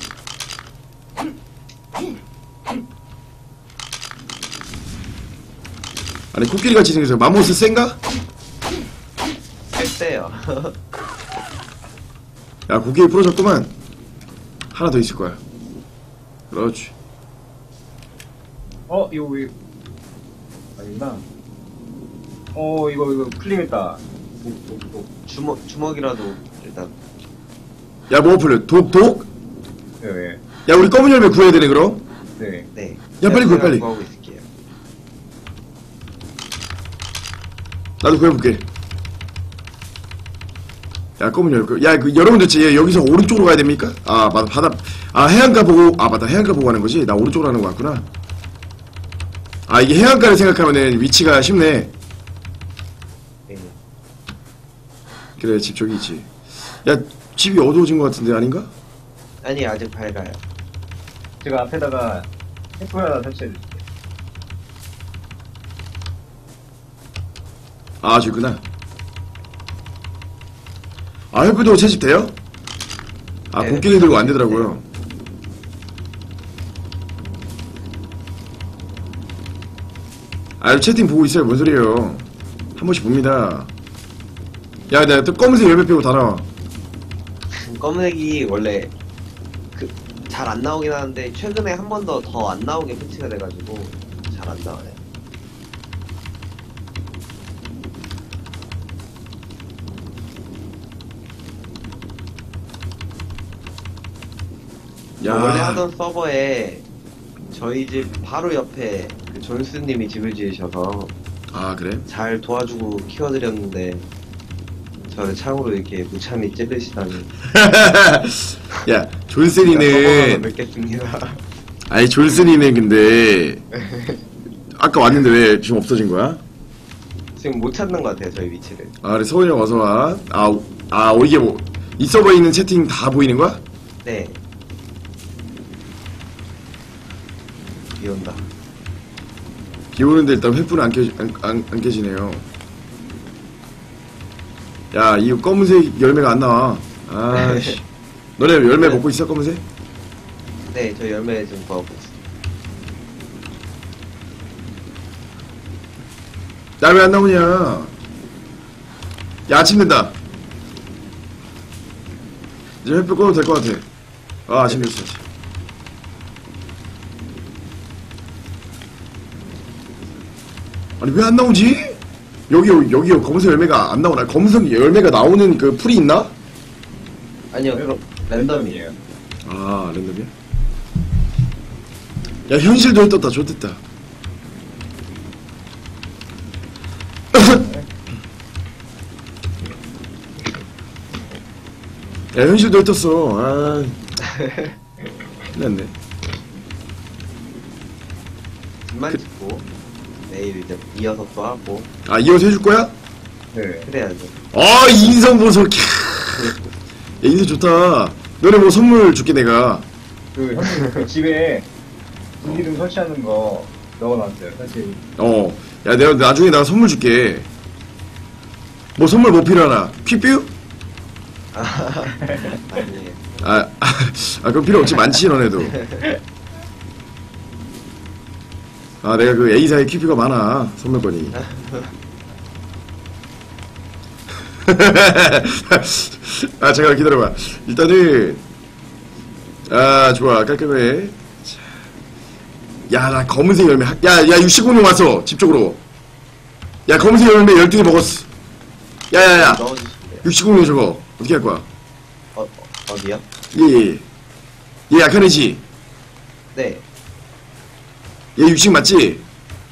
Speaker 3: 아니, 코끼리같이 생겨서 맘모스 센가?
Speaker 1: 쎄요.
Speaker 3: 야, 코끼리 부러졌구만. 하나 더 있을 거야. 그렇지.
Speaker 2: 어, 이거 왜, 아니구나. 어, 이거, 이거 클릭했다. 독, 독, 독.
Speaker 1: 주먹 주먹이라도 일단
Speaker 3: 야, 뭐 풀려? 독, 독?
Speaker 2: 네, 네.
Speaker 3: 야, 우리 검은 열매 구해야 되네, 그럼?
Speaker 2: 네.
Speaker 1: 네.
Speaker 3: 야, 빨리 구해,
Speaker 1: 제가
Speaker 3: 빨리.
Speaker 1: 구하고 있을게요.
Speaker 3: 나도 구해볼게. 야, 검은 열매. 야, 그, 여러분들, 제 여기서 오른쪽으로 가야 됩니까? 아, 맞다, 바다. 아, 해안가 보고, 아, 맞다, 해안가 보고 가는 거지? 나 오른쪽으로 하는 거 같구나. 아, 이게 해안가를 생각하면은 위치가 쉽네.
Speaker 1: 네.
Speaker 3: 그래, 집 저기 있지. 야, 집이 어두워진 것 같은데, 아닌가?
Speaker 1: 아니 아직 밝아요.
Speaker 2: 제가 앞에다가 햇불 하나 설치해줄게요.
Speaker 3: 아, 저기구나. 아, 햇불도 채집돼요? 아,
Speaker 1: 네,
Speaker 3: 곡괭이 들고 안 되더라고요. 아, 채팅 보고 있어요. 뭔 소리예요. 한 번씩 봅니다. 야, 내가 또 검은색 열매 빼고 다 나와.
Speaker 1: 검은색이 원래 그 잘 안 나오긴 하는데 최근에 한 번 더 더 안 나오게 패치가 돼가지고 잘 안 나와요.
Speaker 3: 야,
Speaker 1: 원래 하던 서버에 저희 집 바로 옆에 그 존스님이 집을 지으셔서
Speaker 3: 아, 그래?
Speaker 1: 잘 도와주고 키워드렸는데 저를 창으로 이렇게 무참히 찌르시다니.
Speaker 3: 야,
Speaker 1: 서버가
Speaker 3: 존슨이는,
Speaker 1: 뵙겠습니다.
Speaker 3: 아니, 존슨이는 근데, 아까 왔는데 왜 지금 없어진 거야?
Speaker 1: 지금 못 찾는 것 같아요 저희 위치를.
Speaker 3: 아, 그래, 서훈이 형 어서와. 아, 아, 어, 이게 뭐, 이 서버에 있는 채팅 다 보이는 거야?
Speaker 1: 네. 비 온다.
Speaker 3: 비 오는데 일단 횃불은 안, 켜, 안, 안, 안 깨지네요. 야, 이 검은색 열매가 안 나와. 아, 씨. 너네 열매 먹고 있어, 검은색?
Speaker 1: 네, 저 열매 좀 구하고 있어요.
Speaker 3: 나 왜 안 나오냐? 야, 아침 된다. 이제 횃불 꺼도 될 것 같아. 아, 아침 됐어. 아니, 왜 안 나오지? 여기, 여기, 검은색 열매가 안 나오나? 검은색 열매가 나오는 그 풀이 있나?
Speaker 1: 아니요, 그럼 랜덤이에요.
Speaker 3: 아, 랜덤이야? 야, 현실도 떴다, 좋됐다. 야, 현실도 떴어. 아, 큰일났네.
Speaker 1: 집만 짓고 내일 이제 이어서 또 하고
Speaker 3: 아, 이어서 해줄 거야?
Speaker 2: 네.
Speaker 1: 그래야죠.
Speaker 3: 아, 인성 보소. 캬. 야, 인성 좋다. 너네 뭐 선물 줄게, 내가.
Speaker 2: 그 형님 그 집에 전기등 설치하는 거 넣어놨어요. 사실
Speaker 3: 어. 야, 내가 나중에 나 선물 줄게. 뭐 선물 뭐 필요하나? 퀴뷰?
Speaker 1: 아니에요.
Speaker 3: 아, 아, 아, 그럼 필요 없지. 많지, 너네도. 아, 내가 그 A사의 퀴뷰가 많아. 선물권이. 아, 잠깐 기다려봐. 일단은, 아, 좋아. 깔끔해. 자. 야, 나 검은색 열매. 하- 야, 야, 육십공룡 왔어. 집 쪽으로. 야, 검은색 열매 열두 개 먹었어. 야, 야, 야.
Speaker 1: 넣어주시면 돼요.
Speaker 3: 육십공룡 저거. 어떻게 할 거야?
Speaker 1: 어, 어, 어디요?
Speaker 3: 얘, 얘. 얘 약한 애지?
Speaker 1: 네.
Speaker 3: 얘 육십 맞지?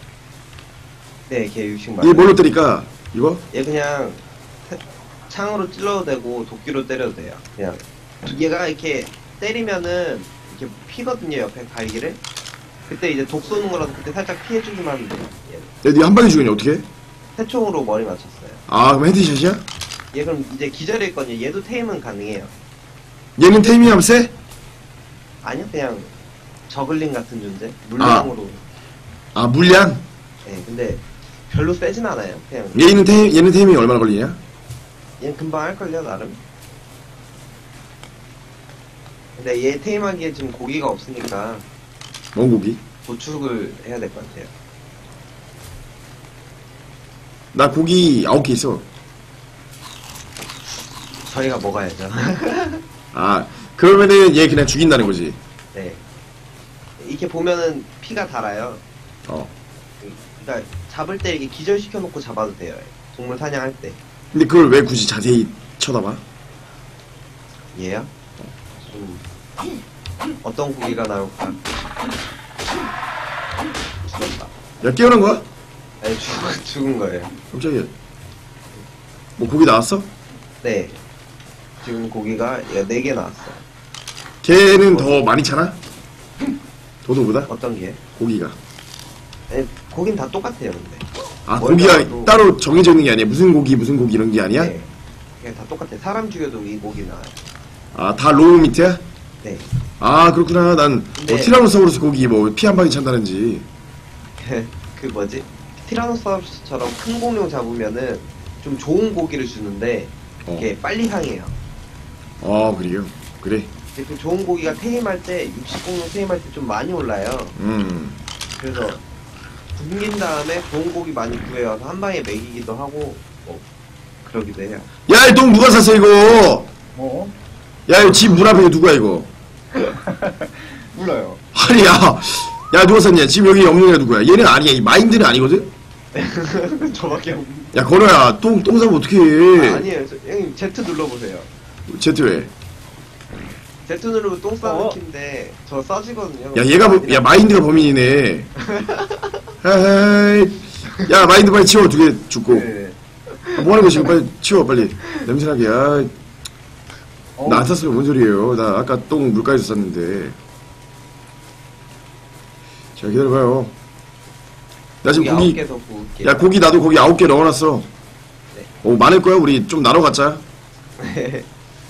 Speaker 1: 네, 걔 육식
Speaker 3: 얘
Speaker 1: 맞아요.
Speaker 3: 뭘로 때릴까? 이거?
Speaker 1: 얘 그냥 태- 창으로 찔러도 되고 도끼로 때려도 돼요. 그냥 얘가 이렇게 때리면은 이렇게 피거든요, 옆에 갈기를. 그때 이제 독 쏘는 거라서 그때 살짝 피해주기만 하면 돼요. 얘
Speaker 3: 야, 니 한 방에 죽였냐, 어떻게?
Speaker 1: 새총으로 머리 맞췄어요.
Speaker 3: 아, 그럼 헤드샷이야?
Speaker 1: 얘 그럼 이제 기절일 거든요. 얘도 테임은 가능해요.
Speaker 3: 얘는 테이밍하면 세?
Speaker 1: 아니요, 그냥 저글링 같은 존재. 물량으로.
Speaker 3: 아, 물량?
Speaker 1: 네, 근데 별로 세진 않아요. 그냥
Speaker 3: 얘는 테이, 얘는 테이밍이 얼마나 걸리냐?
Speaker 1: 얘는 금방 할걸요, 나름. 근데 얘 테임하기에 지금 고기가 없으니까
Speaker 3: 뭔 고기?
Speaker 1: 도축을 해야 될 것 같아요.
Speaker 3: 나 고기 아홉 개 있어.
Speaker 1: 저희가 먹어야죠.
Speaker 3: 아, 그러면은 얘 그냥 죽인다는 거지.
Speaker 1: 네. 이렇게 보면은 피가 달아요.
Speaker 3: 어.
Speaker 1: 그러니까 잡을 때 이렇게 기절시켜놓고 잡아도 돼요. 동물 사냥할 때.
Speaker 3: 근데 그걸 왜 굳이 자세히 쳐다봐?
Speaker 1: 얘요? 좀 어떤 고기가 나올까? 죽었다.
Speaker 3: 야, 깨어난 거야?
Speaker 1: 아니, 죽, 죽은 거예요.
Speaker 3: 깜짝이야. 뭐 고기 나왔어?
Speaker 1: 네. 지금 고기가 네 개 나왔어요.
Speaker 3: 걔는 더 많이 차나? 도도보다?
Speaker 1: 어떤 게?
Speaker 3: 고기가.
Speaker 1: 네, 고긴 다 똑같아요, 근데.
Speaker 3: 아,
Speaker 1: 뭘
Speaker 3: 고기가
Speaker 1: 나와도-
Speaker 3: 따로 정해져 있는 게 아니야. 무슨 고기, 무슨 고기 이런 게 아니야?
Speaker 1: 네. 그냥 다 똑같아요. 사람 죽여도 이 고기 나와요.
Speaker 3: 아, 다 로우 미트야?
Speaker 1: 네.
Speaker 3: 아, 그렇구나. 난
Speaker 1: 근데-
Speaker 3: 뭐 티라노사우루스 고기 뭐 피 한 방에 찬다는지.
Speaker 1: 그 뭐지? 티라노사우루스처럼 큰 공룡 잡으면은 좀 좋은 고기를 주는데
Speaker 3: 어.
Speaker 1: 이게 빨리 상해요.
Speaker 3: 아, 그래요. 그래.
Speaker 1: 근데 그 좋은 고기가 테임할 때 육십 공룡 테임할 때 좀 많이 올라요.
Speaker 3: 음.
Speaker 1: 그래서 굶긴 다음에 좋은 고기 많이 구해와서 한 방에 먹이기도 하고 뭐 그러기도 해요.
Speaker 3: 야, 이 똥 누가 샀어, 이거?
Speaker 2: 어?
Speaker 3: 야, 이거 집 문 앞에 누구야, 이거?
Speaker 2: 몰라요.
Speaker 3: 아니, 야. 야, 누가 샀냐? 지금 여기 없는 애가 누구야? 얘는 아니야. 이 마인드는 아니거든?
Speaker 1: 저밖에 없.
Speaker 3: 야, 건호야. 똥, 똥 사면 어떡해.
Speaker 1: 아니에요. 저, 형님 Z 눌러보세요.
Speaker 3: 제트 왜?
Speaker 1: Z 누르면 똥 싸는
Speaker 2: 어?
Speaker 1: 키인데 저 싸지거든요.
Speaker 3: 야, 얘가, 뭐- 야, 마인드가 범인이네. 헤이. 야, 마인드 빨리 치워. 두 개 죽고.
Speaker 2: 네.
Speaker 3: 아, 뭐 하는 거야, 지금? 빨리 치워, 빨리. 냄새나게. 야,
Speaker 2: 어,
Speaker 3: 나 안 샀으면 뭔 소리예요. 나 아까 똥 물가에서 샀는데. 자, 기다려봐요. 나 지금
Speaker 1: 고기 아홉
Speaker 3: 고기,
Speaker 1: 개 더 구울게요.
Speaker 3: 야, 고기 나도 고기 아홉 개 넣어놨어.
Speaker 1: 네.
Speaker 3: 오, 많을 거야? 우리 좀 나눠 갖자.
Speaker 1: 네.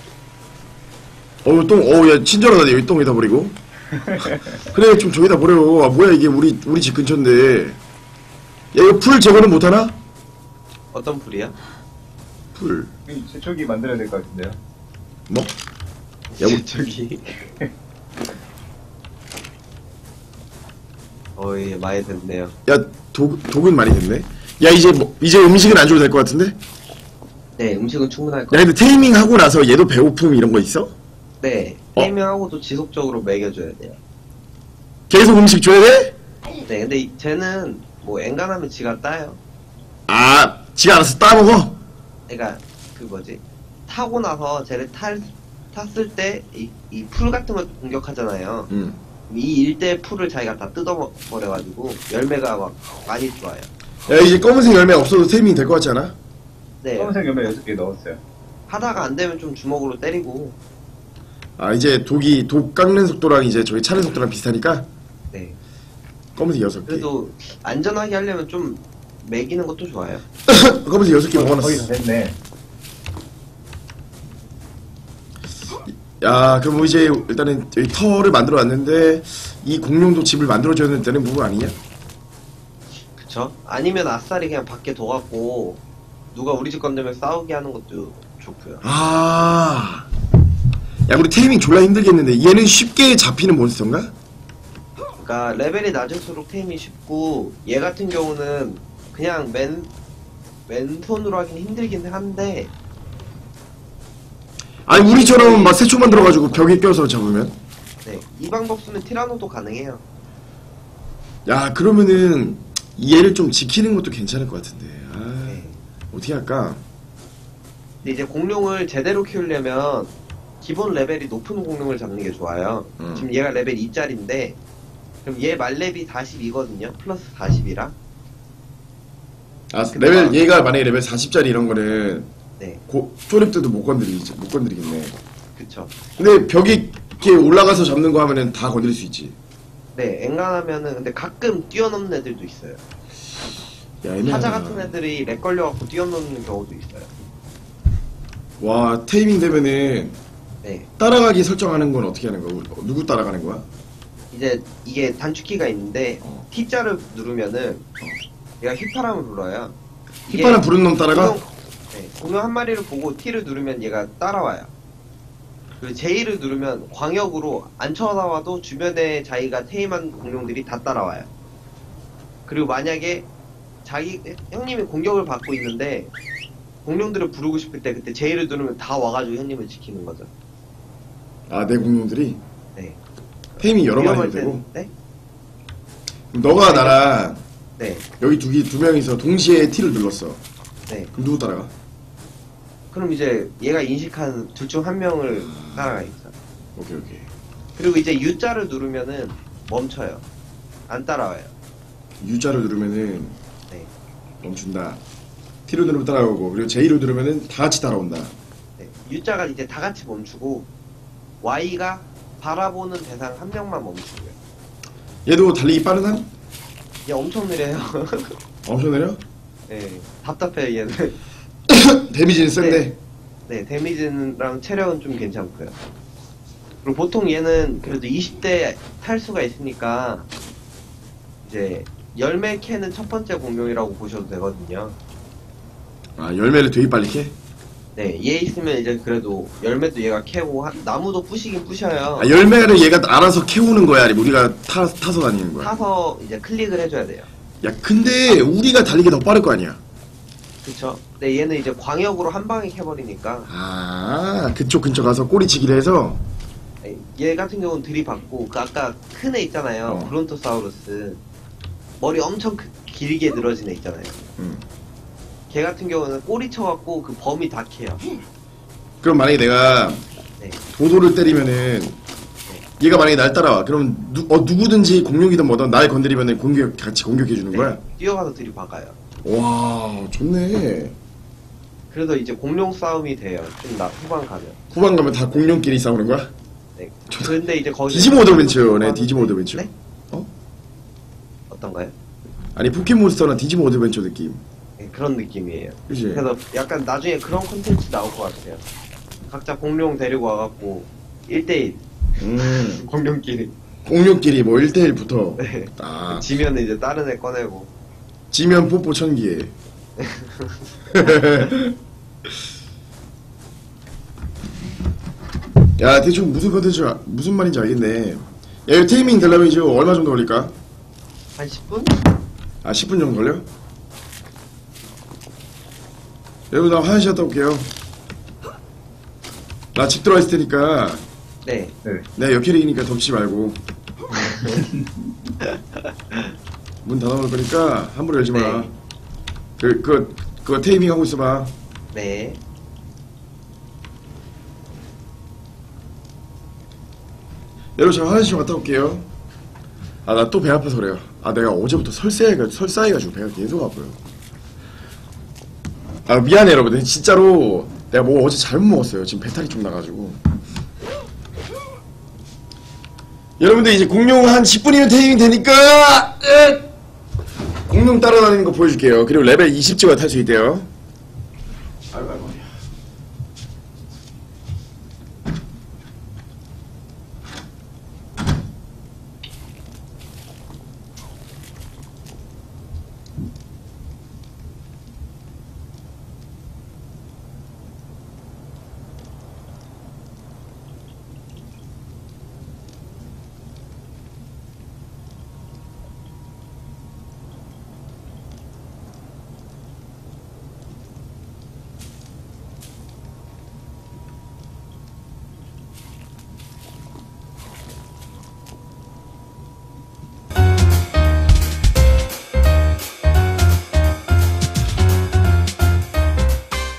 Speaker 3: 어우, 똥, 어우, 야, 친절하다, 여기 똥에다 버리고. 그래, 좀 저기다 버려. 아, 뭐야, 이게 우리, 우리 집 근처인데. 야, 이거 풀 제거는 못하나?
Speaker 1: 어떤 불이야?
Speaker 3: 풀.
Speaker 2: 이 제초기 만들어야 될 것 같은데요.
Speaker 3: 뭐? 야, 우리,
Speaker 1: 저기. 어이 많이 됐네요.
Speaker 3: 야, 독, 독은 많이 됐네. 야, 이제 뭐, 이제 음식은 안 줘도 될 것 같은데?
Speaker 1: 네 음식은 충분할
Speaker 3: 야,
Speaker 1: 거예요.
Speaker 3: 근데 테이밍 하고 나서 얘도 배고픔 이런 거 있어?
Speaker 1: 네
Speaker 3: 어?
Speaker 1: 게임하고도 지속적으로 먹여줘야 돼요.
Speaker 3: 계속 음식 줘야 돼?
Speaker 1: 네 근데 이- 쟤는 뭐 엔간하면 지가 따요.
Speaker 3: 아, 지가 알아서 따먹어?
Speaker 1: 그러니까 그 뭐지 타고 나서 쟤를 탈 탔을 때 이 이 풀 같은 걸 공격하잖아요.
Speaker 3: 응.
Speaker 1: 이 일대 풀을 자기가 다 뜯어버려가지고 열매가 막 많이 좋아요.
Speaker 3: 야, 이제 검은색 열매 없어도 테이밍 될 것 같지 않아?
Speaker 1: 네
Speaker 2: 검은색 열매 여섯 개 넣었어요.
Speaker 1: 하다가 안 되면 좀 주먹으로 때리고.
Speaker 3: 아, 이제 독이, 독 깎는 속도랑 이제 저기 차는 속도랑 비슷하니까?
Speaker 1: 네
Speaker 3: 검은색 여섯 개.
Speaker 1: 그래도 안전하게 하려면 좀 먹이는 것도 좋아요.
Speaker 3: 검은색 여섯 개
Speaker 2: 거의 다
Speaker 3: 먹어놨어.
Speaker 2: 됐네.
Speaker 3: 야, 그럼 뭐 이제 일단은 여기 터를 만들어 놨는데, 이 공룡도 집을 만들어줘야 되는 부분 아니냐?
Speaker 1: 그쵸? 아니면 아싸리 그냥 밖에 둬갖고 누가 우리 집 건들면 싸우게 하는 것도 좋고요.
Speaker 3: 아. 야, 우리 테이밍 졸라 힘들겠는데, 얘는 쉽게 잡히는 몬스터인가?
Speaker 1: 그러니까 레벨이 낮을수록 테임이 쉽고 얘 같은 경우는 그냥 맨 맨손으로 하긴 힘들긴 한데
Speaker 3: 아니, 우리처럼 막 새총만 들어가지고 벽에 껴서 잡으면?
Speaker 1: 네, 이 방법 쓰면 티라노도 가능해요.
Speaker 3: 야, 그러면은 얘를 좀 지키는 것도 괜찮을 것 같은데. 아,
Speaker 1: 네.
Speaker 3: 어떻게 할까?
Speaker 1: 근데 이제 공룡을 제대로 키우려면 기본 레벨이 높은 공룡을 잡는 게 좋아요.
Speaker 3: 음.
Speaker 1: 지금 얘가 레벨 이짜리인데 그럼 얘 말렙이 사십이거든요. 플러스 사십이라.
Speaker 3: 아,
Speaker 1: 근데
Speaker 3: 레벨
Speaker 1: 막-
Speaker 3: 얘가 만약에 레벨 사십짜리 이런 거는
Speaker 1: 네,
Speaker 3: 고, 쪼렙 때도 못 건드리지, 못 건드리겠네.
Speaker 1: 그쵸.
Speaker 3: 근데 벽에 이렇게 올라가서 잡는 거 하면은 다 건드릴 수 있지.
Speaker 1: 네, 엔간하면은 근데 가끔 뛰어넘는 애들도 있어요.
Speaker 3: 야, 애매하다.
Speaker 1: 사자 같은 애들이 렉 걸려갖고 뛰어넘는 경우도 있어요.
Speaker 3: 와, 테이밍 되면은
Speaker 1: 네,
Speaker 3: 따라가기 설정하는 건 어떻게 하는 거야? 어, 누구 따라가는 거야?
Speaker 1: 이제 이게 단축키가 있는데
Speaker 3: 어.
Speaker 1: T자를 누르면은 얘가 휘파람을 불어요. 이게
Speaker 3: 휘파람 부르는 놈 따라가?
Speaker 1: 공룡, 네, 공룡 한 마리를 보고 T를 누르면 얘가 따라와요. 그리고 J를 누르면 광역으로 안 쳐다와도 주변에 자기가 테임한 공룡들이 다 따라와요. 그리고 만약에 자기 형님이 공격을 받고 있는데 공룡들을 부르고 싶을 때 그때 J를 누르면 다 와가지고 형님을 지키는 거죠.
Speaker 3: 아, 내 공룡들이?
Speaker 1: 네.
Speaker 3: 테이밍 여러 마리
Speaker 1: 위험할
Speaker 3: 해도 되고?
Speaker 1: 때는 네?
Speaker 3: 그럼 너가 나랑
Speaker 1: 네.
Speaker 3: 여기 두, 개- 두 명이서 동시에 T를 눌렀어.
Speaker 1: 네.
Speaker 3: 그럼 누구 따라가?
Speaker 1: 그럼 이제 얘가 인식한 둘 중 한 명을 따라가겠죠.
Speaker 3: 오케이, 오케이.
Speaker 1: 그리고 이제 U자를 누르면은 멈춰요. 안 따라와요.
Speaker 3: U자를 누르면은
Speaker 1: 네.
Speaker 3: 멈춘다. T를 누르면 따라오고, 그리고 J를 누르면은 다 같이 따라온다.
Speaker 1: 네. U자가 이제 다 같이 멈추고 Y가 바라보는 대상 한 명만 멈추고요.
Speaker 3: 얘도 달리기 빠른 한?
Speaker 1: 얘 엄청 느려요.
Speaker 3: 엄청 내려?
Speaker 1: 네. 답답해요 얘는.
Speaker 3: 데미지는 센데.
Speaker 1: 네. 데미지랑 체력은 좀 괜찮고요. 그리고 보통 얘는 그래도 이십 대 탈 수가 있으니까 이제 열매 캐는 첫 번째 공룡이라고 보셔도 되거든요.
Speaker 3: 아, 열매를 되게 빨리 캐?
Speaker 1: 네, 얘 있으면 이제 그래도 열매도 얘가 캐고 한- 나무도 부시긴 부셔요.
Speaker 3: 아, 열매를 얘가 알아서 캐오는 거야? 아니면 우리가 타, 타서 다니는 거야?
Speaker 1: 타서 이제 클릭을 해줘야 돼요.
Speaker 3: 야, 근데 우리가 달리기 더 빠를 거 아니야?
Speaker 1: 그쵸? 근데 얘는 이제 광역으로 한 방에 캐버리니까
Speaker 3: 아, 그쪽 근처 가서 꼬리치기를 해서?
Speaker 1: 네, 얘 같은 경우는 들이받고 그 아까 큰 애 있잖아요.
Speaker 3: 어.
Speaker 1: 브론토사우루스 머리 엄청 크- 길게 늘어진 애 있잖아요.
Speaker 3: 음.
Speaker 1: 걔 같은 경우는 꼬리 쳐갖고 그 범위 다 캐요.
Speaker 3: 그럼 만약에 내가
Speaker 1: 네,
Speaker 3: 도도를 때리면은 얘가 만약에 날 따라와. 그럼 누, 어, 누구든지 공룡이든 뭐든 날 건드리면은 공격, 같이 공격해 주는
Speaker 1: 네,
Speaker 3: 거야?
Speaker 1: 뛰어가서 들이박아요.
Speaker 3: 와, 좋네.
Speaker 1: 그래서 이제 공룡 싸움이 돼요. 좀 나 후반 가면.
Speaker 3: 후반 가면 다 공룡끼리 싸우는 거야?
Speaker 1: 네. 근데 이제 거기
Speaker 3: 디지몬 어드벤처네, 디지몬 어드벤처.
Speaker 1: 네?
Speaker 3: 어?
Speaker 1: 어떤가요?
Speaker 3: 아니, 포켓몬스터나 디지몬 어드벤처 느낌.
Speaker 1: 네, 그런 느낌이에요.
Speaker 3: 그치?
Speaker 1: 그래서 약간 나중에 그런 콘텐츠 나올 것 같아요. 각자 공룡 데리고 와갖고 일 대일
Speaker 3: 음,
Speaker 1: 공룡끼리.
Speaker 3: 공룡끼리 뭐 일 대일 붙어.
Speaker 1: 네.
Speaker 3: 아,
Speaker 1: 지면 이제 다른 애 꺼내고.
Speaker 3: 지면 뽀뽀 천기에. 야, 대충 무슨 컨텐츠, 무슨 말인지 알겠네. 야, 이거 테이밍 되려면 이제 얼마 정도 걸릴까?
Speaker 1: 한 십 분?
Speaker 3: 아, 십 분 정도 걸려? 여러분, 나 화장실 갔다 올게요. 나 집 들어와 있을 테니까,
Speaker 1: 네.
Speaker 2: 네.
Speaker 3: 내가 역캐릭이니까 덮치지 말고. 문 닫아놓을 거니까 함부로 열지 마.
Speaker 1: 네.
Speaker 3: 그, 그, 그거 테이밍 하고 있어봐.
Speaker 1: 네.
Speaker 3: 여러분, 저 화장실 좀 갔다 올게요. 아, 나 또 배 아파서 그래요. 아, 내가 어제부터 설사해가지고, 설사해가지고 배가 계속 아파요. 아, 미안해, 여러분. 진짜로, 내가 뭐 어제 잘못 먹었어요. 지금 배탈이 좀 나가지고. 여러분들, 이제 공룡 한 십 분이면 테이밍 되니까, 으! 공룡 따라다니는 거 보여줄게요. 그리고 레벨 이십째가 탈 수 있대요. 아이고, 아이고.